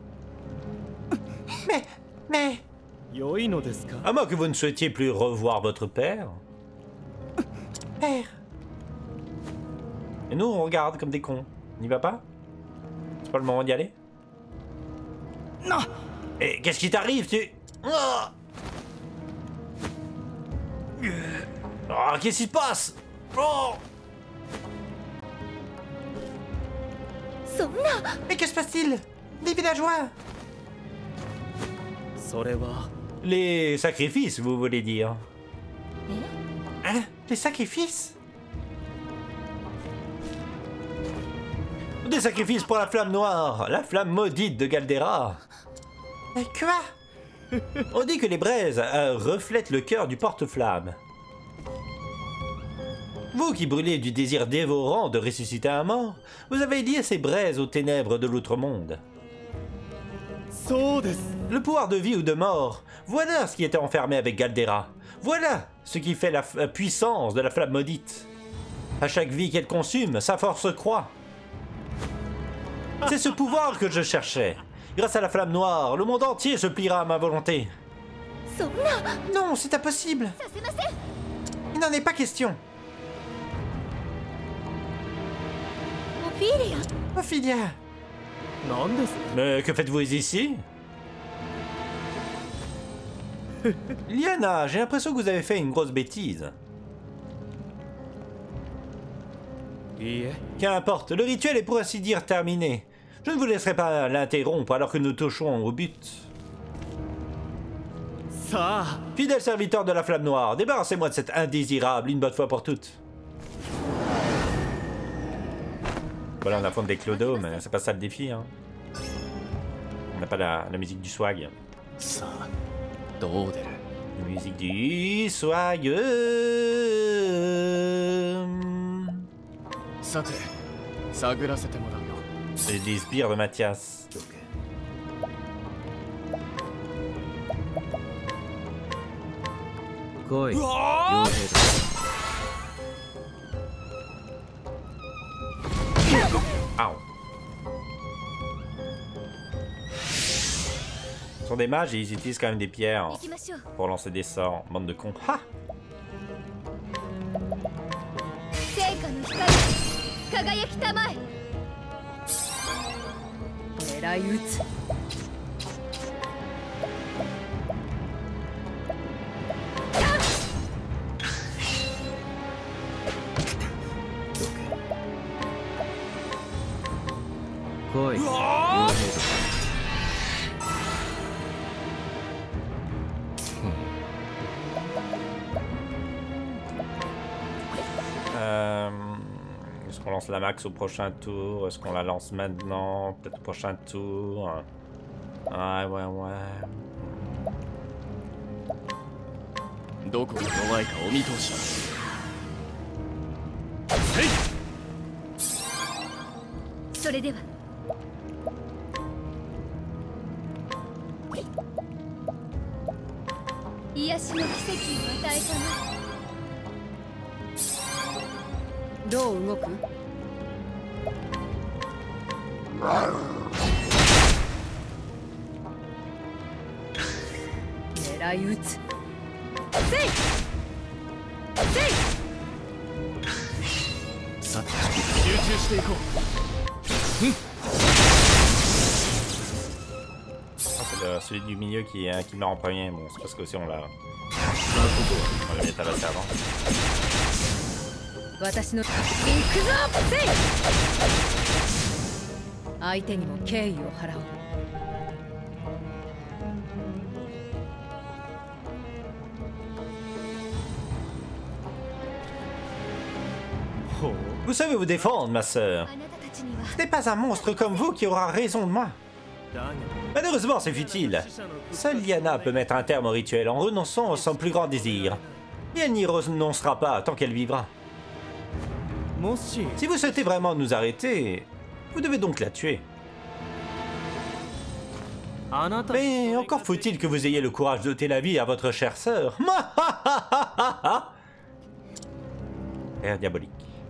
Mais... 良いのですか？ À moins que vous ne souhaitiez plus revoir votre père. Père. Et nous, on regarde comme des cons. On n'y va pas? C'est pas le moment d'y aller? Non. Et qu'est-ce qui t'arrive, tu... Oh, oh, qu'est-ce qui se passe? Oh, そんな mais que se passe-t-il? Des villageois? それは Les sacrifices, vous voulez dire? え Hein? Les sacrifices? Des sacrifices pour la flamme noire, la flamme maudite de Galdera. Mais quoi? On dit que les braises reflètent le cœur du porte-flamme. Vous qui brûlez du désir dévorant de ressusciter un mort, vous avez lié ces braises aux ténèbres de l'outre-monde. そうです。 Le pouvoir de vie ou de mort, voilà ce qui était enfermé avec Galdera. Voilà ce qui fait la puissance de la flamme maudite. À chaque vie qu'elle consume, sa force croît. C'est ce pouvoir que je cherchais. Grâce à la flamme noire, le monde entier se pliera à ma volonté. そんな Non, c'est impossible. させません Il n'en est pas question. オフィーリア Ophilia, なんです？ mais que faites-vous ici? Liana, j'ai l'impression que vous avez fait une grosse bêtise. いいえ。 Qu'importe, le rituel est pour ainsi dire terminé. Je ne vous laisserai pas l'interrompre alors que nous touchons au but. さあ、 Fidèle serviteur de la flamme noire, débarrassez-moi de cette indésirable une bonne fois pour toutes. Voilà, on affronte des clodos, mais c'est pas ça le défi. Hein. On n'a pas la musique du swag. さあ、どう出る？ La musique du swag. さて、探らせてもらうよ。 C'est des sbires de Mathias. 来い。傭兵だ。 Ow. Ce sont des mages et ils utilisent quand même des pierres 行きましょう pour lancer des sorts. Bande de cons. Ha! 聖火の光輝きたまえ狙い撃つ来い。傭兵だ。 Est-ce qu'on lance la max au prochain tour? Est-ce qu'on la lance maintenant? Peut-être au prochain tour? Ouais. どこが弱いかお見通しだ。せい。 それでは癒しの奇跡を与えたな。どう動く？狙い撃つ。せいせい。 さて集中していこう。 C'est celui du milieu qui meurt en premier. Bon, c'est parce que aussi on l'a mis à la servante. 私の行くぞ。せい。相手にも敬意を払おう。 Vous savez vous défendre, ma sœur. あなたたちには Ce n'est pas un monstre comme vous qui aura raison de moi. だが Malheureusement, c'est futile. Seule Liana peut mettre un terme au rituel en renonçant à son plus grand désir. Et elle n'y renoncera pas tant qu'elle vivra. もし Si vous souhaitez vraiment nous arrêter, vous devez donc la tuer. あなた Mais encore faut-il que vous ayez le courage d'ôter la vie à votre chère sœur. Air diabolique.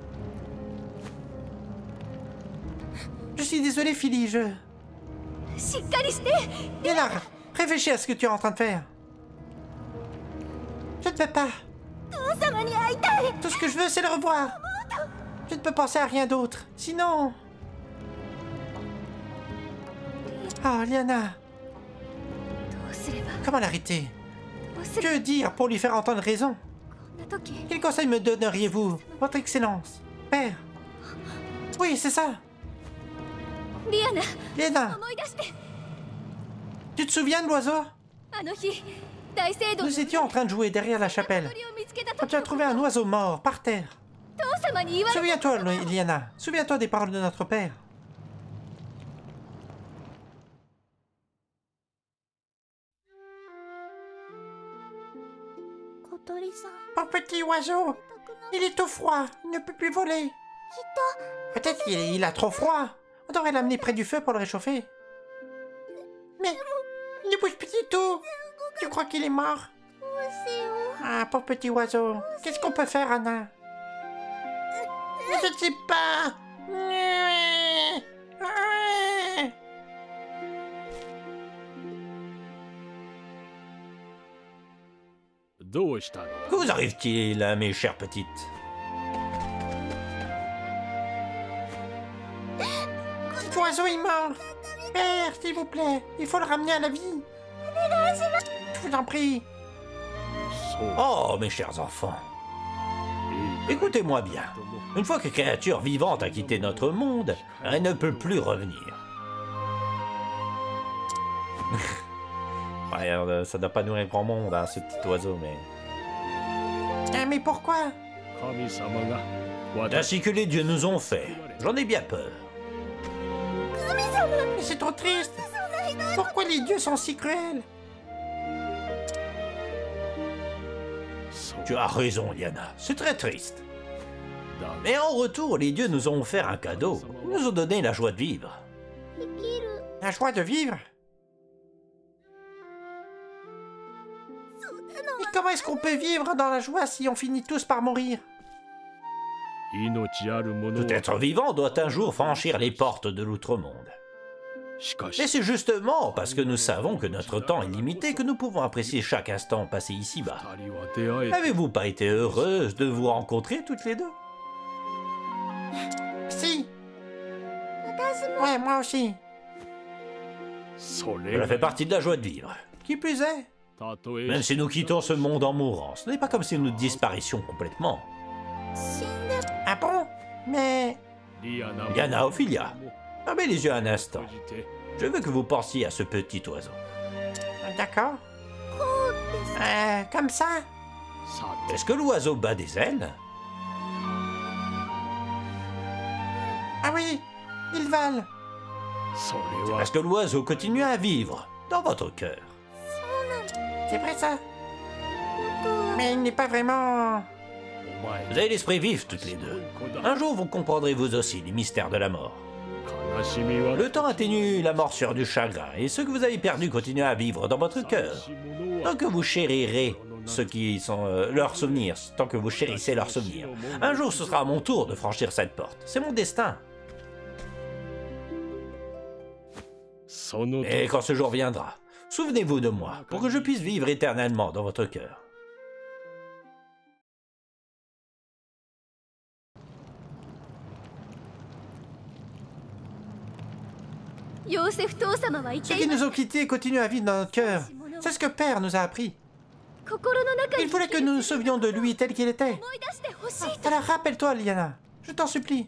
Je suis désolé, Philly, je... しっかりして。 Liana, réfléchis à ce que tu es en train de faire. Je ne peux pas. 父様に会いたい。 Tout ce que je veux, c'est le revoir. Je ne peux penser à rien d'autre. Sinon... Ah, Liana, どうすれば comment l'arrêter? どうすれば Que dire pour lui faire entendre raison? こんな時 Quel conseil me donneriez-vous, votre excellence? Père? Oui, c'est ça. リアナ Liana, 思い出して。 tu te souviens de l'oiseau? あの日大聖堂の Nous étions en train de jouer derrière la chapelle. 鳥を見つけた Quand 時 tu as trouvé un oiseau mort par terre. 父様に言われ Souviens-toi, Liana. Souviens-toi des paroles de notre père. 小鳥さん Pauvre petit oiseau. Il est tout froid. Il ne peut plus voler. Peut-être qu'il a trop froid. On devrait l'amener près du feu pour le réchauffer. Mais il ne bouge plus du tout. Tu crois qu'il est mort? Ah, pauvre petit oiseau. Qu'est-ce qu'on peut faire, Anna? Je ne sais pas. どうしたのだ。 Que vous arrive-t-il, mes chères petites? Cet oiseau est mort. Père, s'il vous plaît, il faut le ramener à la vie. Je vous en prie. そう Oh, mes chers enfants, いいか écoutez-moi bien. Une fois que créature vivante a quitté notre monde, elle ne peut plus revenir. Ouais, alors, ça doit pas nourrir grand monde, hein, ce petit oiseau, mais... mais pourquoi? 神様が私 Ainsi que les dieux nous ont fait. J'en ai bien peur. Mais c'est trop triste. Pourquoi les dieux sont si cruels? そう Tu as raison, Liana. C'est très triste. だ Mais en retour, les dieux nous ont offert un cadeau. Ils nous ont donné la joie de vivre. La joie de vivre? Mais comment est-ce qu'on peut vivre dans la joie si on finit tous par mourir? 命あるもの Tout être vivant doit un jour franchir les portes de l'outre-monde. しか Et し c'est justement parce que nous savons que notre temps est limité que nous pouvons apprécier chaque instant passé ici-bas. 二人は出会え N'avez-vous pas été heureuse de vous rencontrer toutes les deux? Si. Ouais, moi aussi. それ Cela が fait partie de la joie de vivre. Qui plus est, たとえ même si nous quittons ce monde en mourant, ce n'est pas comme si nous disparaissions complètement. Ah bon? Mais... リアナも Liana Ophelia, fermez les yeux un instant. 閉じて Je veux que vous pensiez à ce petit oiseau. D'accord. Comme ça? さて Est-ce que l'oiseau bat des ailes? Ah oui, il vole. それは Parce que l'oiseau continue à vivre dans votre cœur. C'est vrai ça? Mais il n'est pas vraiment... お前 Vous avez l'esprit vif, toutes les deux. Un jour, vous comprendrez vous aussi les mystères de la mort. 悲しみは Le temps atténue la morsure du chagrin, et ce que vous avez perdu continue à vivre dans votre cœur. Tant que vous chérirez ceux qui sont leurs souvenirs, tant que vous chérissez leurs souvenirs. Un jour, ce sera à mon tour de franchir cette porte. C'est mon destin. その Et quand ce jour viendra, souvenez-vous de moi, pour que je puisse vivre éternellement dans votre cœur. ヨーセフ父様は言っ Ceux てい qui ます nous ont quittés continuent à vivre dans notre cœur. C'est ce que Père nous a appris. 心の中に Il voulait que nous nous souvenions de lui tel qu'il était. 思い出してほしいと Alors rappelle-toi, Liana. Je t'en supplie.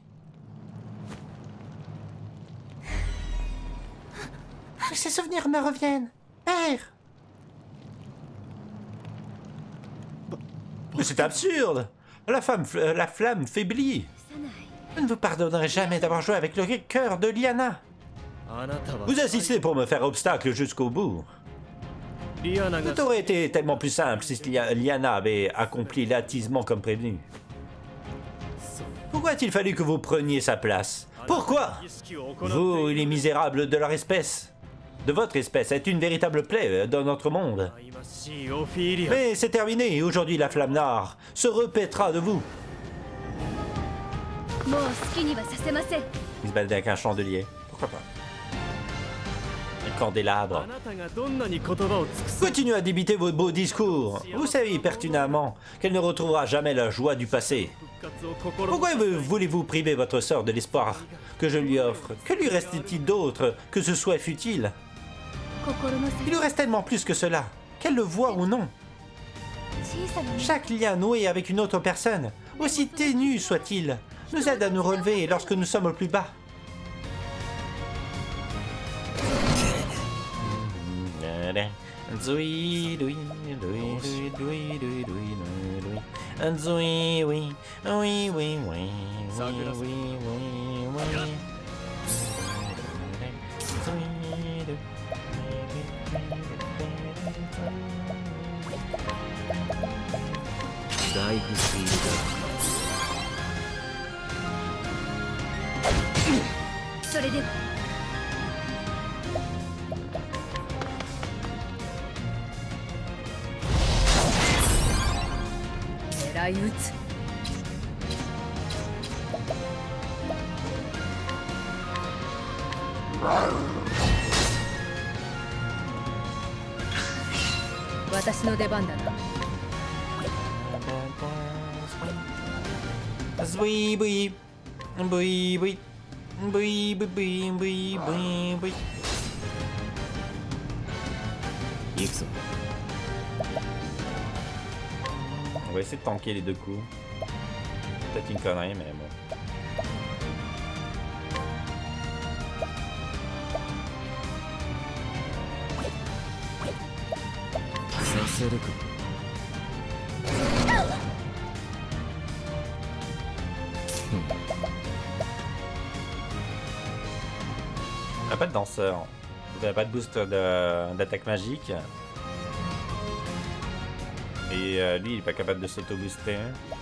Que ces souvenirs me reviennent. Père. Mais c'est absurde. La flamme faiblit. さない Je ne vous pardonnerai jamais d'avoir joué avec le cœur de Liana. あなたは Vous insistez pour me faire obstacle jusqu'au bout. リアナが Tout aurait été tellement plus simple si Liana avait accompli l'attisement comme prévenu. Pourquoi a-t-il fallu que vous preniez sa place? Pourquoi? 儀式を行って Vous, les misérables de leur espèce, de votre espèce, êtes une véritable plaie dans notre monde. 愛ましいオフィーリア Mais c'est terminé, et aujourd'hui la flamme noire se repètera de vous. もう好きにはさせません Il se baladait avec un chandelier. Pourquoi pas? Un candélabre. あなたがどんなに言葉を尽くす Continuez à débiter vos beaux discours. Vous savez pertinemment qu'elle ne retrouvera jamais la joie du passé. 復活を心 Pourquoi voulez-vous priver votre sœur de l'espoir que je lui offre? Que lui reste-t-il d'autre que ce souhait futile? 心の Il nous reste tellement plus que cela, qu'elle le voit ou non. 小さな Chaque lien noué avec une autre personne, aussi ténu soit-il, nous aide à nous relever lorsque nous sommes au plus bas. それでは狙い撃つ私の出番だな Boui, boui. Boui, boui. Boui, boui, boui, boui, boui, boui. 行くぞ On va essayer de tanker les deux coups. Peut-être une connerie, mais bon. させるか On n'a pas de danseur. On n'a pas de boost d'attaque magique. Et lui, il est pas capable de s'auto-booster.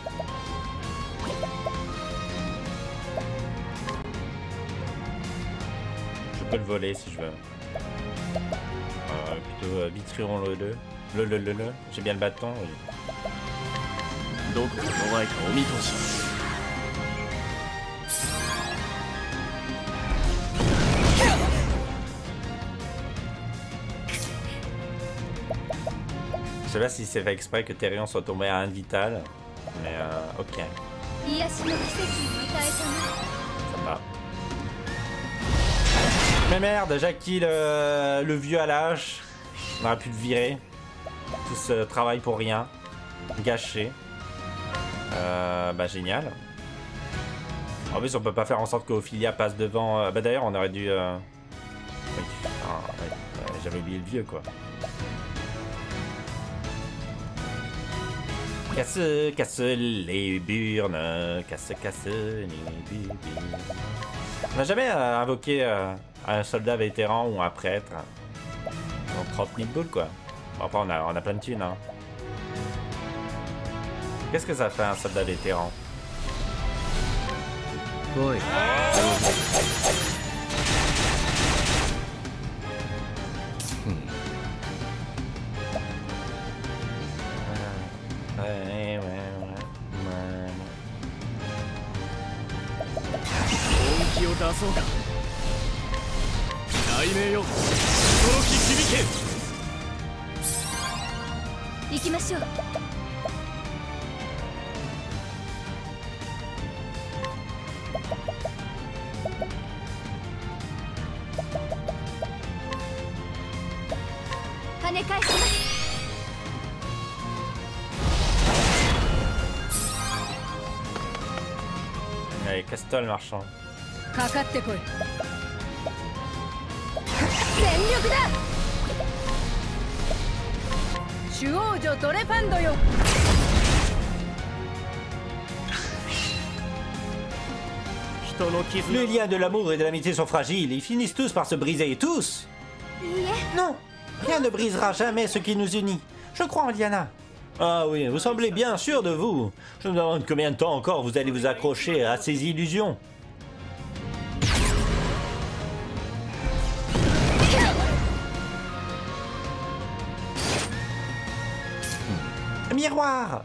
Je peux le voler si je veux. Plutôt Vitruon le. J'ai bien le bâton. Oui. どこが弱いかお見通し Je sais pas si c'est fait exprès que Therion soit tombé à 1 vital. Mais ok. 癒しの奇跡を与えたな Ça me va. Mais merde, Jackie le vieux à l'âge. On aurait pu le virer. Tout ce travail pour rien. Gâché. Bah génial. En plus on peut pas faire en sorte qu'Ophilia passe devant... Bah d'ailleurs on aurait dû... Oui. Ah, ouais. J'avais oublié le vieux quoi. Casse les burnes, casse les burnes. On n'a jamais invoqué un soldat vétéran ou un prêtre. Donc 30 000 boules quoi. Bon, après on a plein de thunes hein. Qu'est-ce que ça fait un soldat vétéran? Boy. Allez, casse-toi le marchand. Les liens de l'amour et de l'amitié sont fragiles, ils finissent tous par se briser, tous. Non, rien ne brisera jamais ce qui nous unit. Je crois en Liana. Ah oui, vous semblez bien sûr de vous. Je me demande combien de temps encore vous allez vous accrocher à ces illusions. Miroir.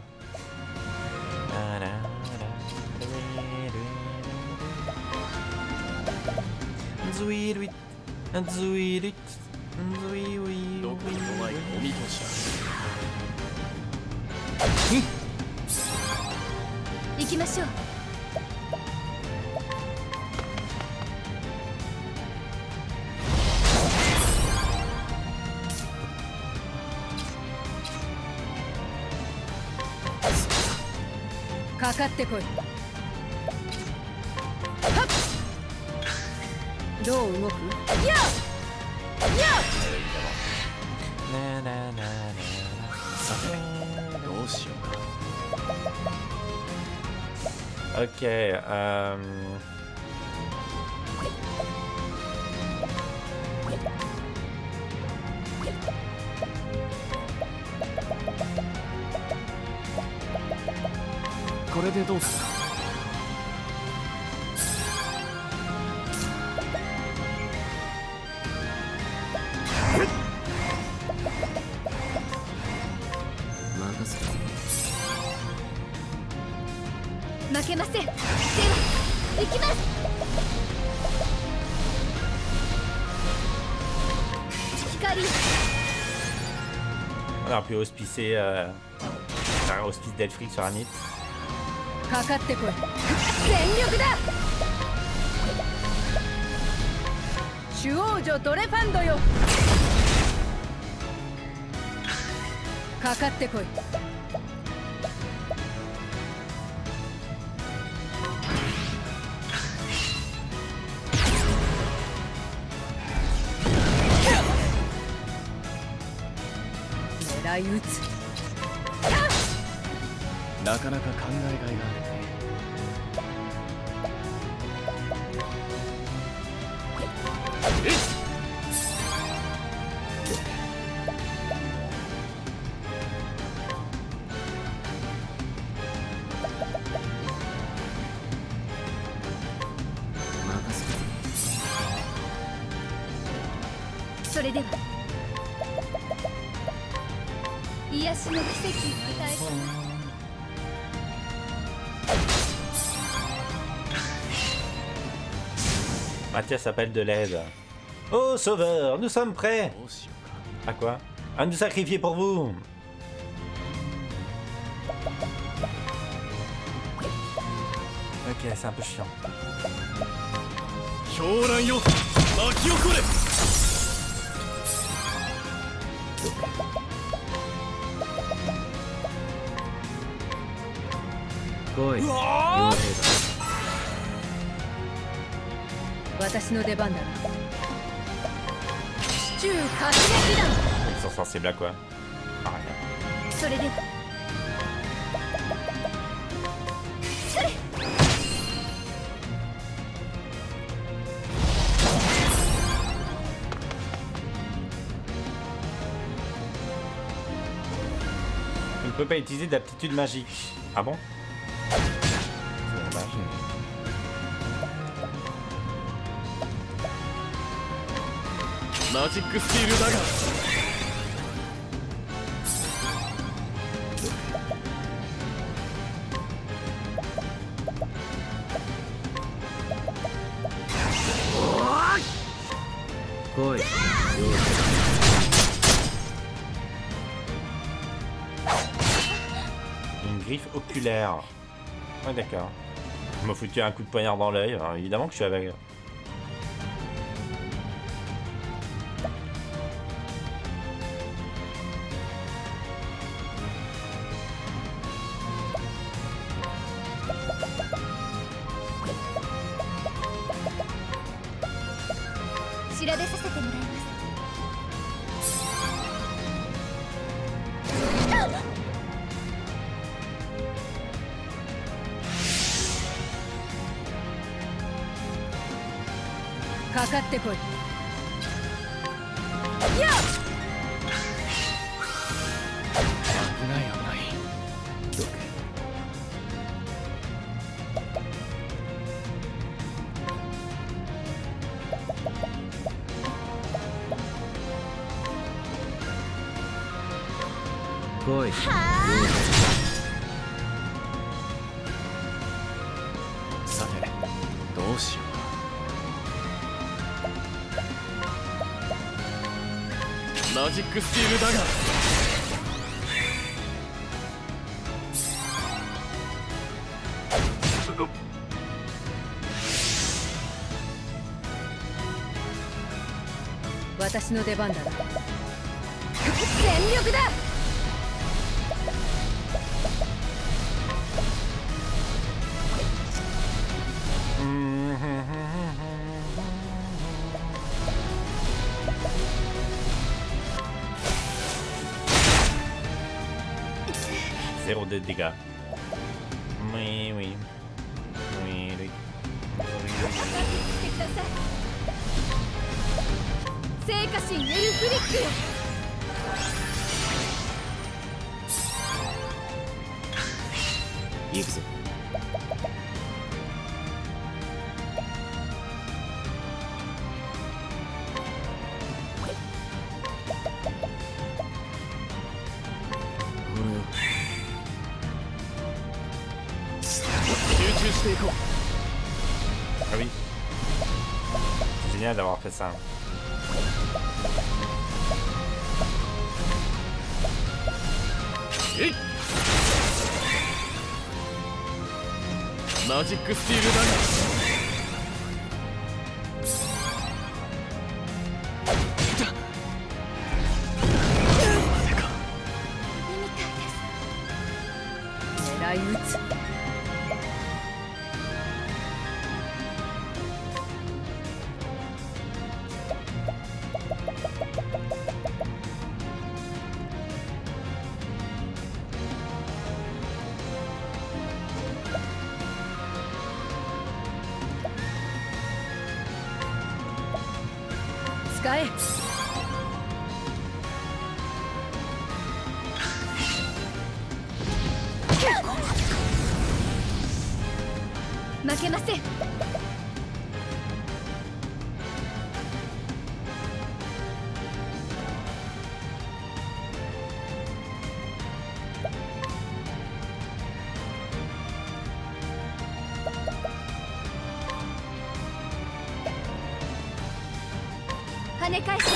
Ok, on aurait pu hospicer un hospice d'Elfric sur Anit. Mathias appelle de l'aide. Oh sauveur, nous sommes prêts. À quoi? À nous sacrifier pour vous. Ok, c'est un peu chiant. Ils sont sensibles à quoi? Ah, rien. peut pas utiliser d'aptitude magique. Ah bon? C'est dommage. Magic Steel Dagger. Koi. Une griffe oculaire. Ouais, d'accord. Il m'a foutu un coup de poignard dans l'œil. Alors, évidemment que je suis aveugle. Koi. さて、どうしようか。マジックスティールダガー。 私の出番だ。全力だ。 Zéro de dégâts. Oui, oui. Oui, oui. 聖火神エルフリックよ。 行くぞ。集中していこう。 Ah oui. C'est génial d'avoir fait ça. Magic Steel Dagger. 狙い撃つ。使え。負けません。跳ね返します。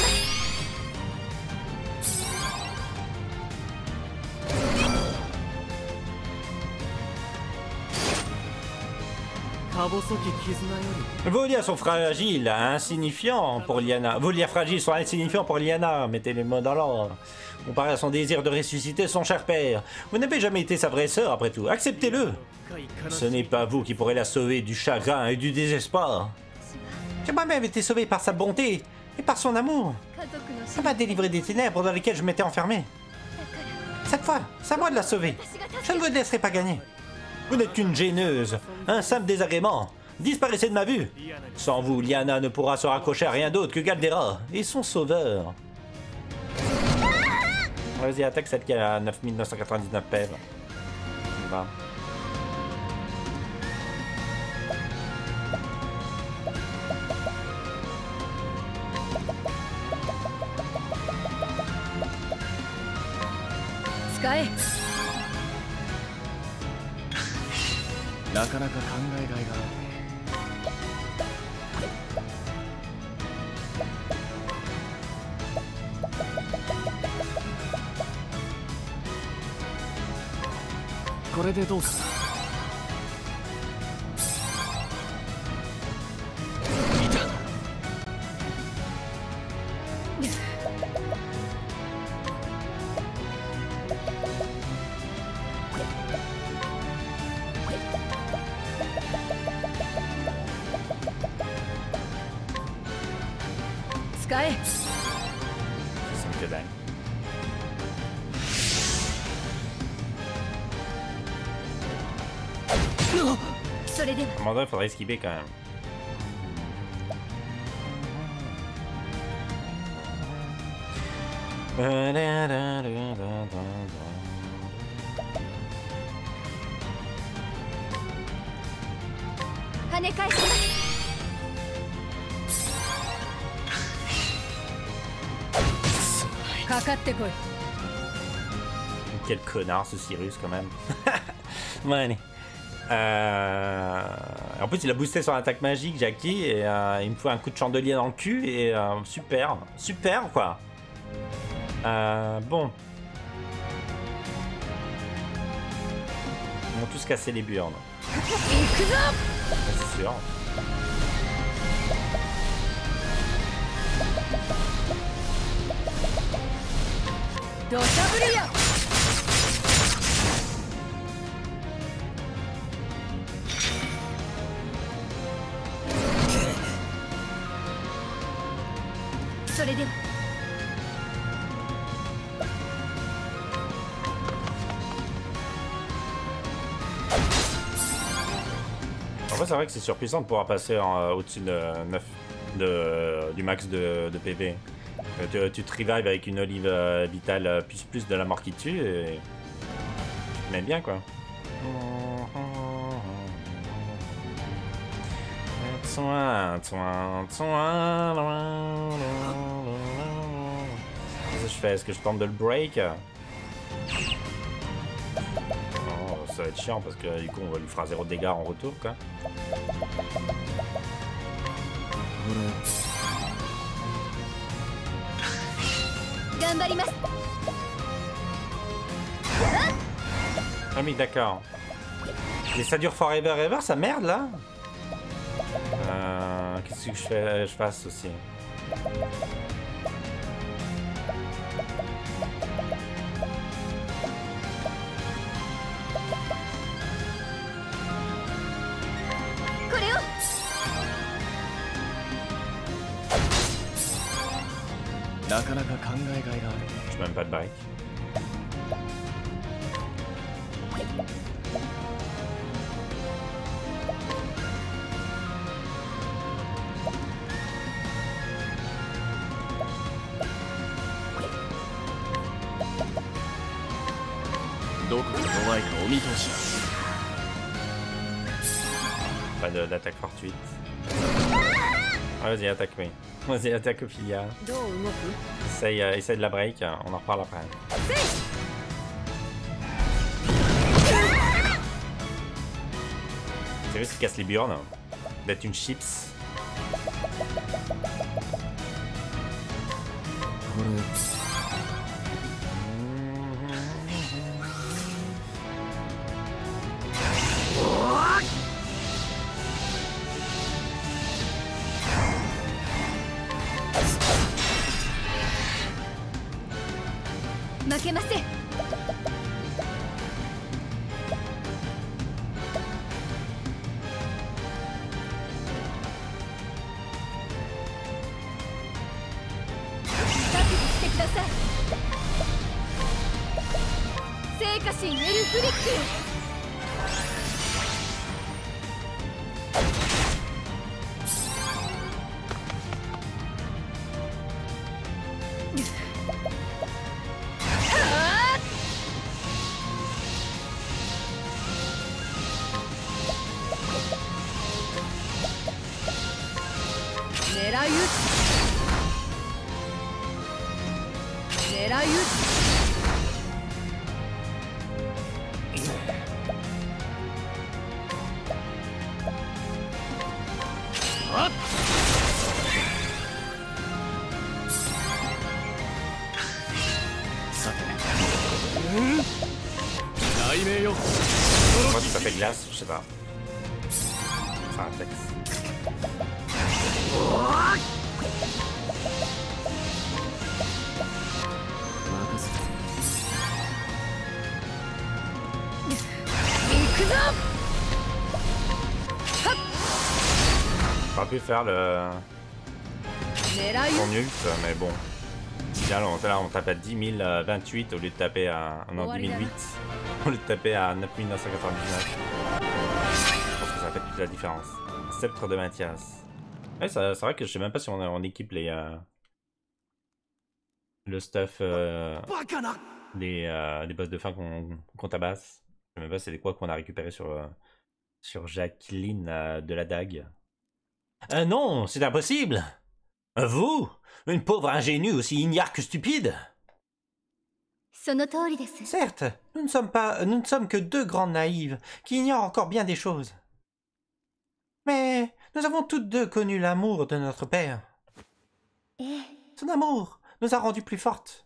Vos liens sont fragiles, insignifiants pour Liana. Vos liens fragiles sont insignifiants pour Liana. Mettez les mots dans l'ordre. Comparé à son désir de ressusciter son cher père. Vous n'avez jamais été sa vraie sœur après tout. Acceptez-le. Ce n'est pas vous qui pourrez la sauver du chagrin et du désespoir. J'ai moi-même été sauvé par sa bonté et par son amour. Ça m'a délivré des ténèbres dans lesquelles je m'étais enfermé. Cette fois, c'est à moi de la sauver. Je ne vous laisserai pas gagner. Vous n'êtes qu'une gêneuse, un simple désagrément. Disparaissez de ma vue. Sans vous, Liana ne pourra se raccrocher à rien d'autre que Galdera et son sauveur. Vas-y, attaque celle qui a 9999 PV. Bah. 使え。 なかなか考えがいがある。これでどうかな。 使え。 Ça me fait dingue. Commandant, il faudrait esquiver quand même. Quel connard ce Cyrus quand même. Ouais, allez. En plus, il a boosté son attaque magique, Jackie, et il me faut un coup de chandelier dans le cul, et super, super quoi. Bon. Ils vont tous casser les burnes. C'est sûr. En vrai, c'est vrai que c'est surpuissant de pouvoir passer au-dessus de 9 du max de PV. Tu te revives avec une olive vitale plus de la mort qui tue et tu te mets bien quoi. Qu'est-ce que je fais? Est-ce que je tente de le break? Oh, ça va être chiant parce que du coup on lui fera 0 dégâts en retour quoi. Ah mais d'accord. Et ça dure forever ever sa merde là? Qu'est-ce que je fasse aussi? Je mets même pas de break. Pas d'attaque fortuite. Vas-y, attaque, oui. Vas-y, attaque Ophilia. Essaye de la break, on en reparle après. C'est vrai, ce qui casse les burnes d'être une chips. い撃つ狙い撃あっさて雷鳴よ Moi, ça fait glace, je sais pas. C'est un texte. 任せた行くぞ On aurait pu faire le... 狙い撃 son ult, mais bon. Là, on tape à 10 028 au lieu de taper à... Non, 10 008. Au lieu de taper à 9 999. Je pense que ça fait toute la différence. Sceptre de Mathias. Ouais, c'est vrai que je sais même pas si on équipe les... le stuff... les boss de fin qu'on tabasse. Je sais même pas c'est quoi qu'on a récupéré sur Jacqueline de la dague. Non, c'est impossible. Vous, une pauvre ingénue aussi ignare que stupide. その通りです Certes, nous ne sommes que deux grandes naïves qui ignorent encore bien des choses. Mais nous avons toutes deux connu l'amour de notre père. ええ Son amour nous a rendues plus fortes.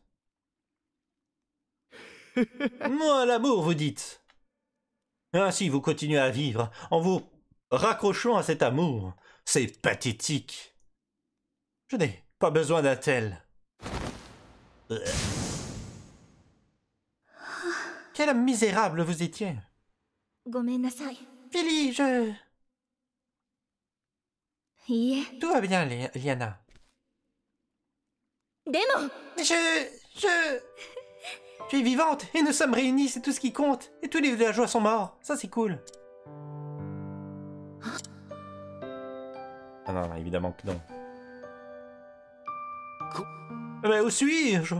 Moi, l'amour, vous dites. Ainsi, vous continuez à vivre en vous raccrochant à cet amour. C'est pathétique. Je n'ai pas besoin d'un tel. Quel homme misérable vous étiez. ごめんなさい Philly, いいえ Tout va bien, Liana. でも Mais je suis vivante et nous sommes réunis, c'est tout ce qui compte. Et tous les villageois sont morts. Ça, c'est cool. Ah non, évidemment que non. Mais où suis-je?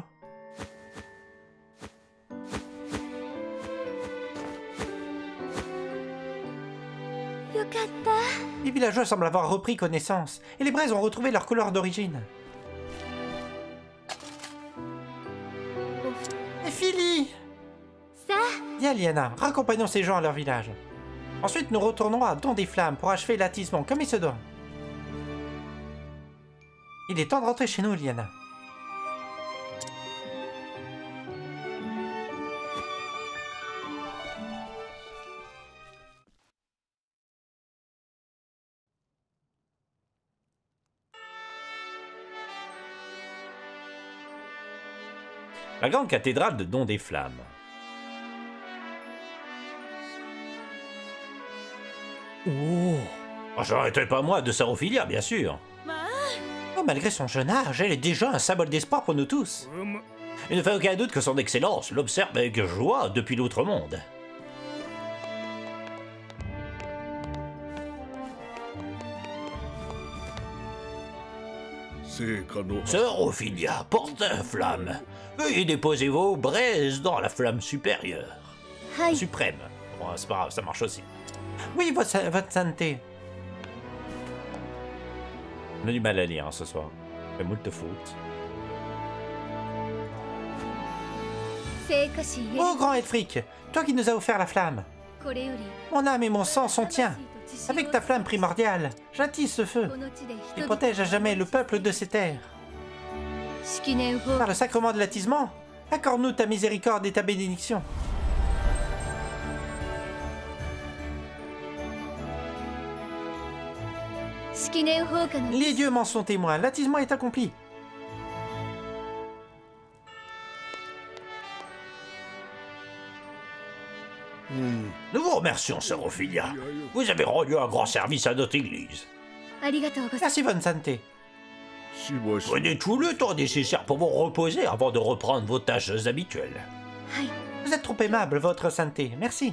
Les villageois semblent avoir repris connaissance, et les braises ont retrouvé leur couleur d'origine. Et Philly! Ça Viens, Liana, raccompagnons ces gens à leur village. Ensuite, nous retournons à Don des Flammes pour achever l'attisement comme il se doit. Il est temps de rentrer chez nous, Liana. La grande cathédrale de Don des Flammes. Oh, ça n'était pas moi de Sarophilia, bien sûr. Oh, malgré son jeune âge, elle est déjà un symbole d'espoir pour nous tous. Il ne fait aucun doute que son excellence l'observe avec joie depuis l'outre-monde. Sarophilia, porte-flamme, veuillez déposer vos braises dans la flamme supérieure. はい Suprême. Bon, c'est pas grave, ça marche aussi. Oui, votre santé. On a du mal à lire ce soir. Fait moult fautes. 聖火師イエ Oh, grand Elfric, toi qui nous as offert la flamme. これより Mon âme et mon sang sont tiens. 魂と血潮 Avec ta flamme primordiale, j'attise ce feu この地で et 人々 protège à jamais le peuple de ces terres. 式年法 Par le sacrement de l'attisement, accorde-nous ta miséricorde et ta bénédiction. Les dieux m'en sont témoins, l'attisement est accompli. Nous vous remercions, sœur Ophilia. Vous avez rendu un grand service à notre église. ありがとうございます Merci, bonne santé. Prenez tout le temps nécessaire pour vous reposer avant de reprendre vos tâches habituelles. はい Vous êtes trop aimable, votre sainteté. Merci.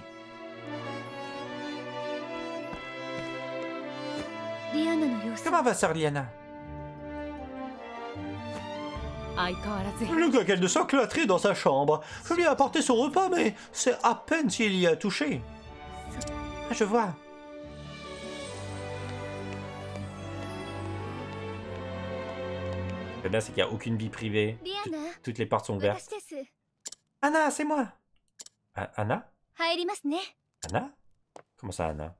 リアンナの様子 Comment va sœur Liana? 相変わらず Le gars qu'elle de s'enclâtrer dans sa chambre. Je lui ai apporté son repas, mais c'est à peine s'il y a touché. Ah, je vois. Le bien, c'est qu'il n'y a aucune vie privée. リアナ、 Toutes les portes sont ouvertes. 私です。 Anna, c'est moi. Anna? 入りますね。 Anna? Comment ça, Anna?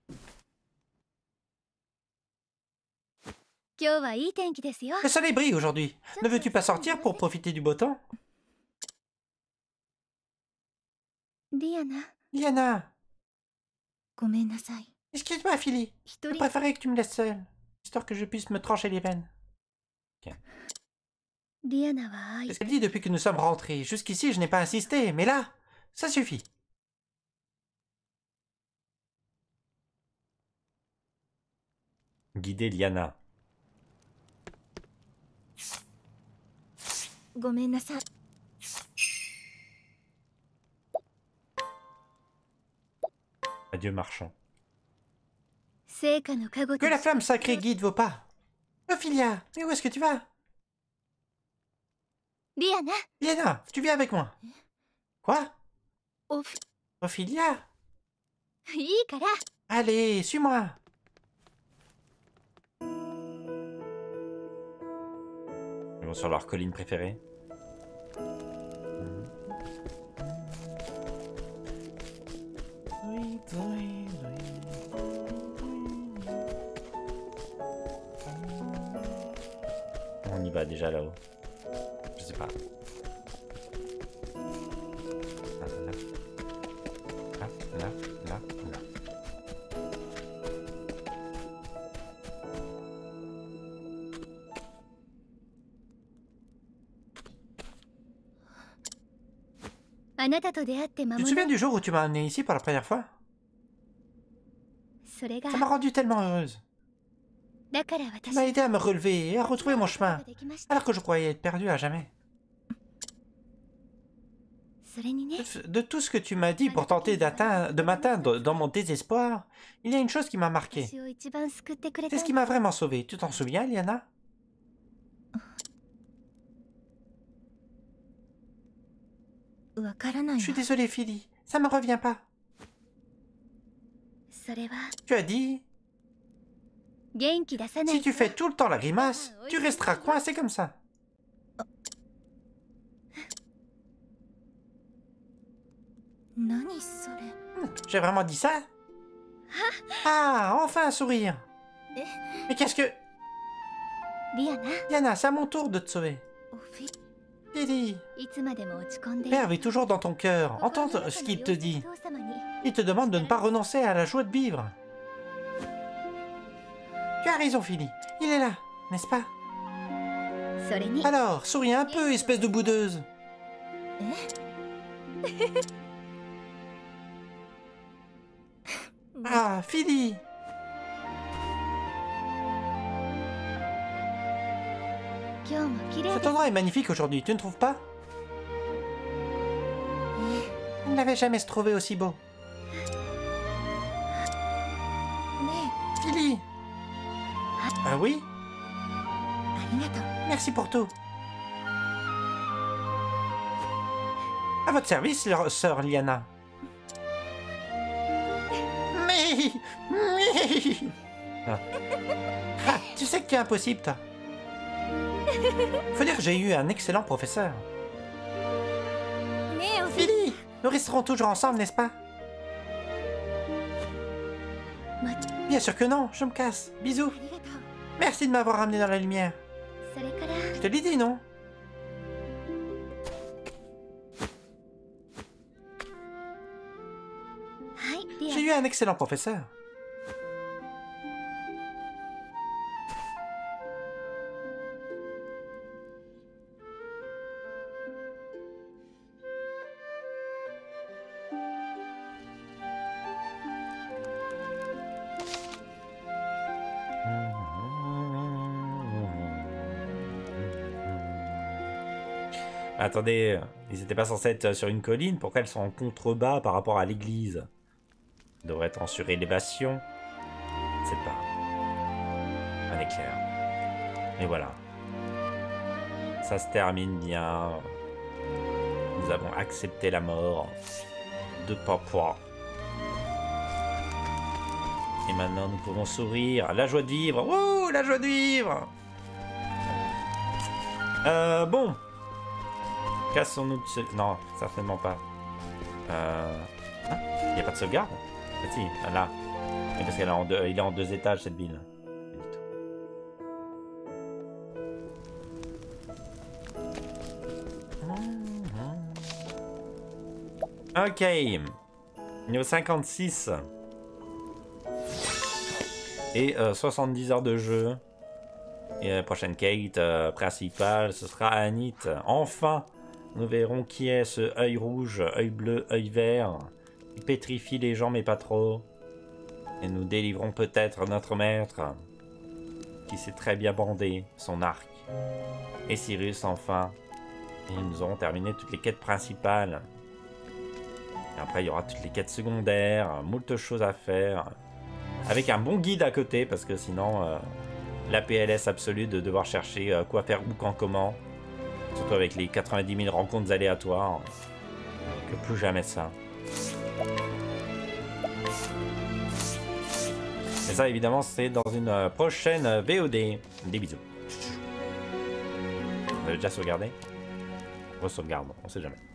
今日はいい天気ですよ。 Le soleil brille aujourd'hui. Ne veux-tu pas sortir pour profiter du beau temps? リアナ、 Liana, ごめんなさい。 excuse-moi, Philly. 一 Je 人 préférais que tu me laisses seule, histoire que je puisse me trancher les veines. リアナは愛 C'est ce qu'elle dit depuis que nous sommes rentrés. Jusqu'ici, je n'ai pas insisté, mais là, ça suffit. Guider Liana. ごめんなさい。 Adieu, marchand. 聖火の加護 Que la flamme sacrée guide vos pas. Ophilia, mais où est-ce que tu vas? リアナ、 Liana, tu viens avec moi. Quoi? オフ、 Ophilia? いいから。 Allez, suis-moi. Ils vont sur leur colline préférée. On y va déjà là-haut. Je sais pas. Là, là. Tu te souviens du jour où tu m'as amené ici pour la première fois? Ça m'a rendue tellement heureuse. Tu m'as aidé à me relever et à retrouver mon chemin, alors que je croyais être perdu à jamais. De tout ce que tu m'as dit pour tenter de m'atteindre dans mon désespoir, il y a une chose qui m'a marqué. C'est ce qui m'a vraiment sauvé. Tu t'en souviens, Liana? Je suis désolée, Philly. Ça me revient pas. Tu as dit... Si tu fais tout le temps la grimace, tu resteras coincé comme ça. J'ai vraiment dit ça? Ah, enfin un sourire. Mais qu'est-ce que... Liana, c'est à mon tour de te sauver. Philly, Père est toujours dans ton cœur. Entends ce qu'il te dit. Il te demande de ne pas renoncer à la joie de vivre. Tu as raison, Philly. Il est là, n'est-ce pas? Alors, souris un peu, espèce de boudeuse. Ah, Philly. Cet endroit est magnifique aujourd'hui, tu ne trouves pas? Il n'avait jamais se trouvé aussi beau. Philly. Ah oui? Merci pour tout. À votre service, sœur Liana. Mais... Ah, tu sais que tu es impossible, toi. Faut dire que j'ai eu un excellent professeur. Philly, nous resterons toujours ensemble, n'est-ce pas? Bien sûr que non, je me casse. Bisous. Merci de m'avoir ramené dans la lumière. Je te l'ai dit, non? J'ai eu un excellent professeur. Attendez, ils n'étaient pas censés être sur une colline, pourquoi elles sont en contrebas par rapport à l'église? Ils devraient être en surélévation. Je ne sais pas. Un éclair. Et voilà. Ça se termine bien. Nous avons accepté la mort de Papa. Et maintenant nous pouvons sourire. La joie de vivre. Wouh, la joie de vivre! Bon. Cassons-nous de ce... Non, certainement pas. Il n'y a pas de sauvegarde? Ah, si, là. Et parce qu'il est en 2 étages, cette ville. Ok. Niveau 56. Et 70 heures de jeu. Et la prochaine quête principale, ce sera Anit. Enfin, nous verrons qui est ce œil rouge, œil bleu, œil vert. Il pétrifie les gens, mais pas trop. Et nous délivrons peut-être notre maître, qui sait très bien bander son arc. Et Cyrus, enfin. Et nous aurons terminé toutes les quêtes principales. Et après, il y aura toutes les quêtes secondaires, moult choses à faire. Avec un bon guide à côté, parce que sinon, la PLS absolue de devoir chercher quoi faire, où, quand, comment. Surtout avec les 90 000 rencontres aléatoires. Que plus jamais ça. Et ça, évidemment, c'est dans une prochaine VOD. Des bisous. On avait déjà sauvegardé? On sauvegarde, on sait jamais.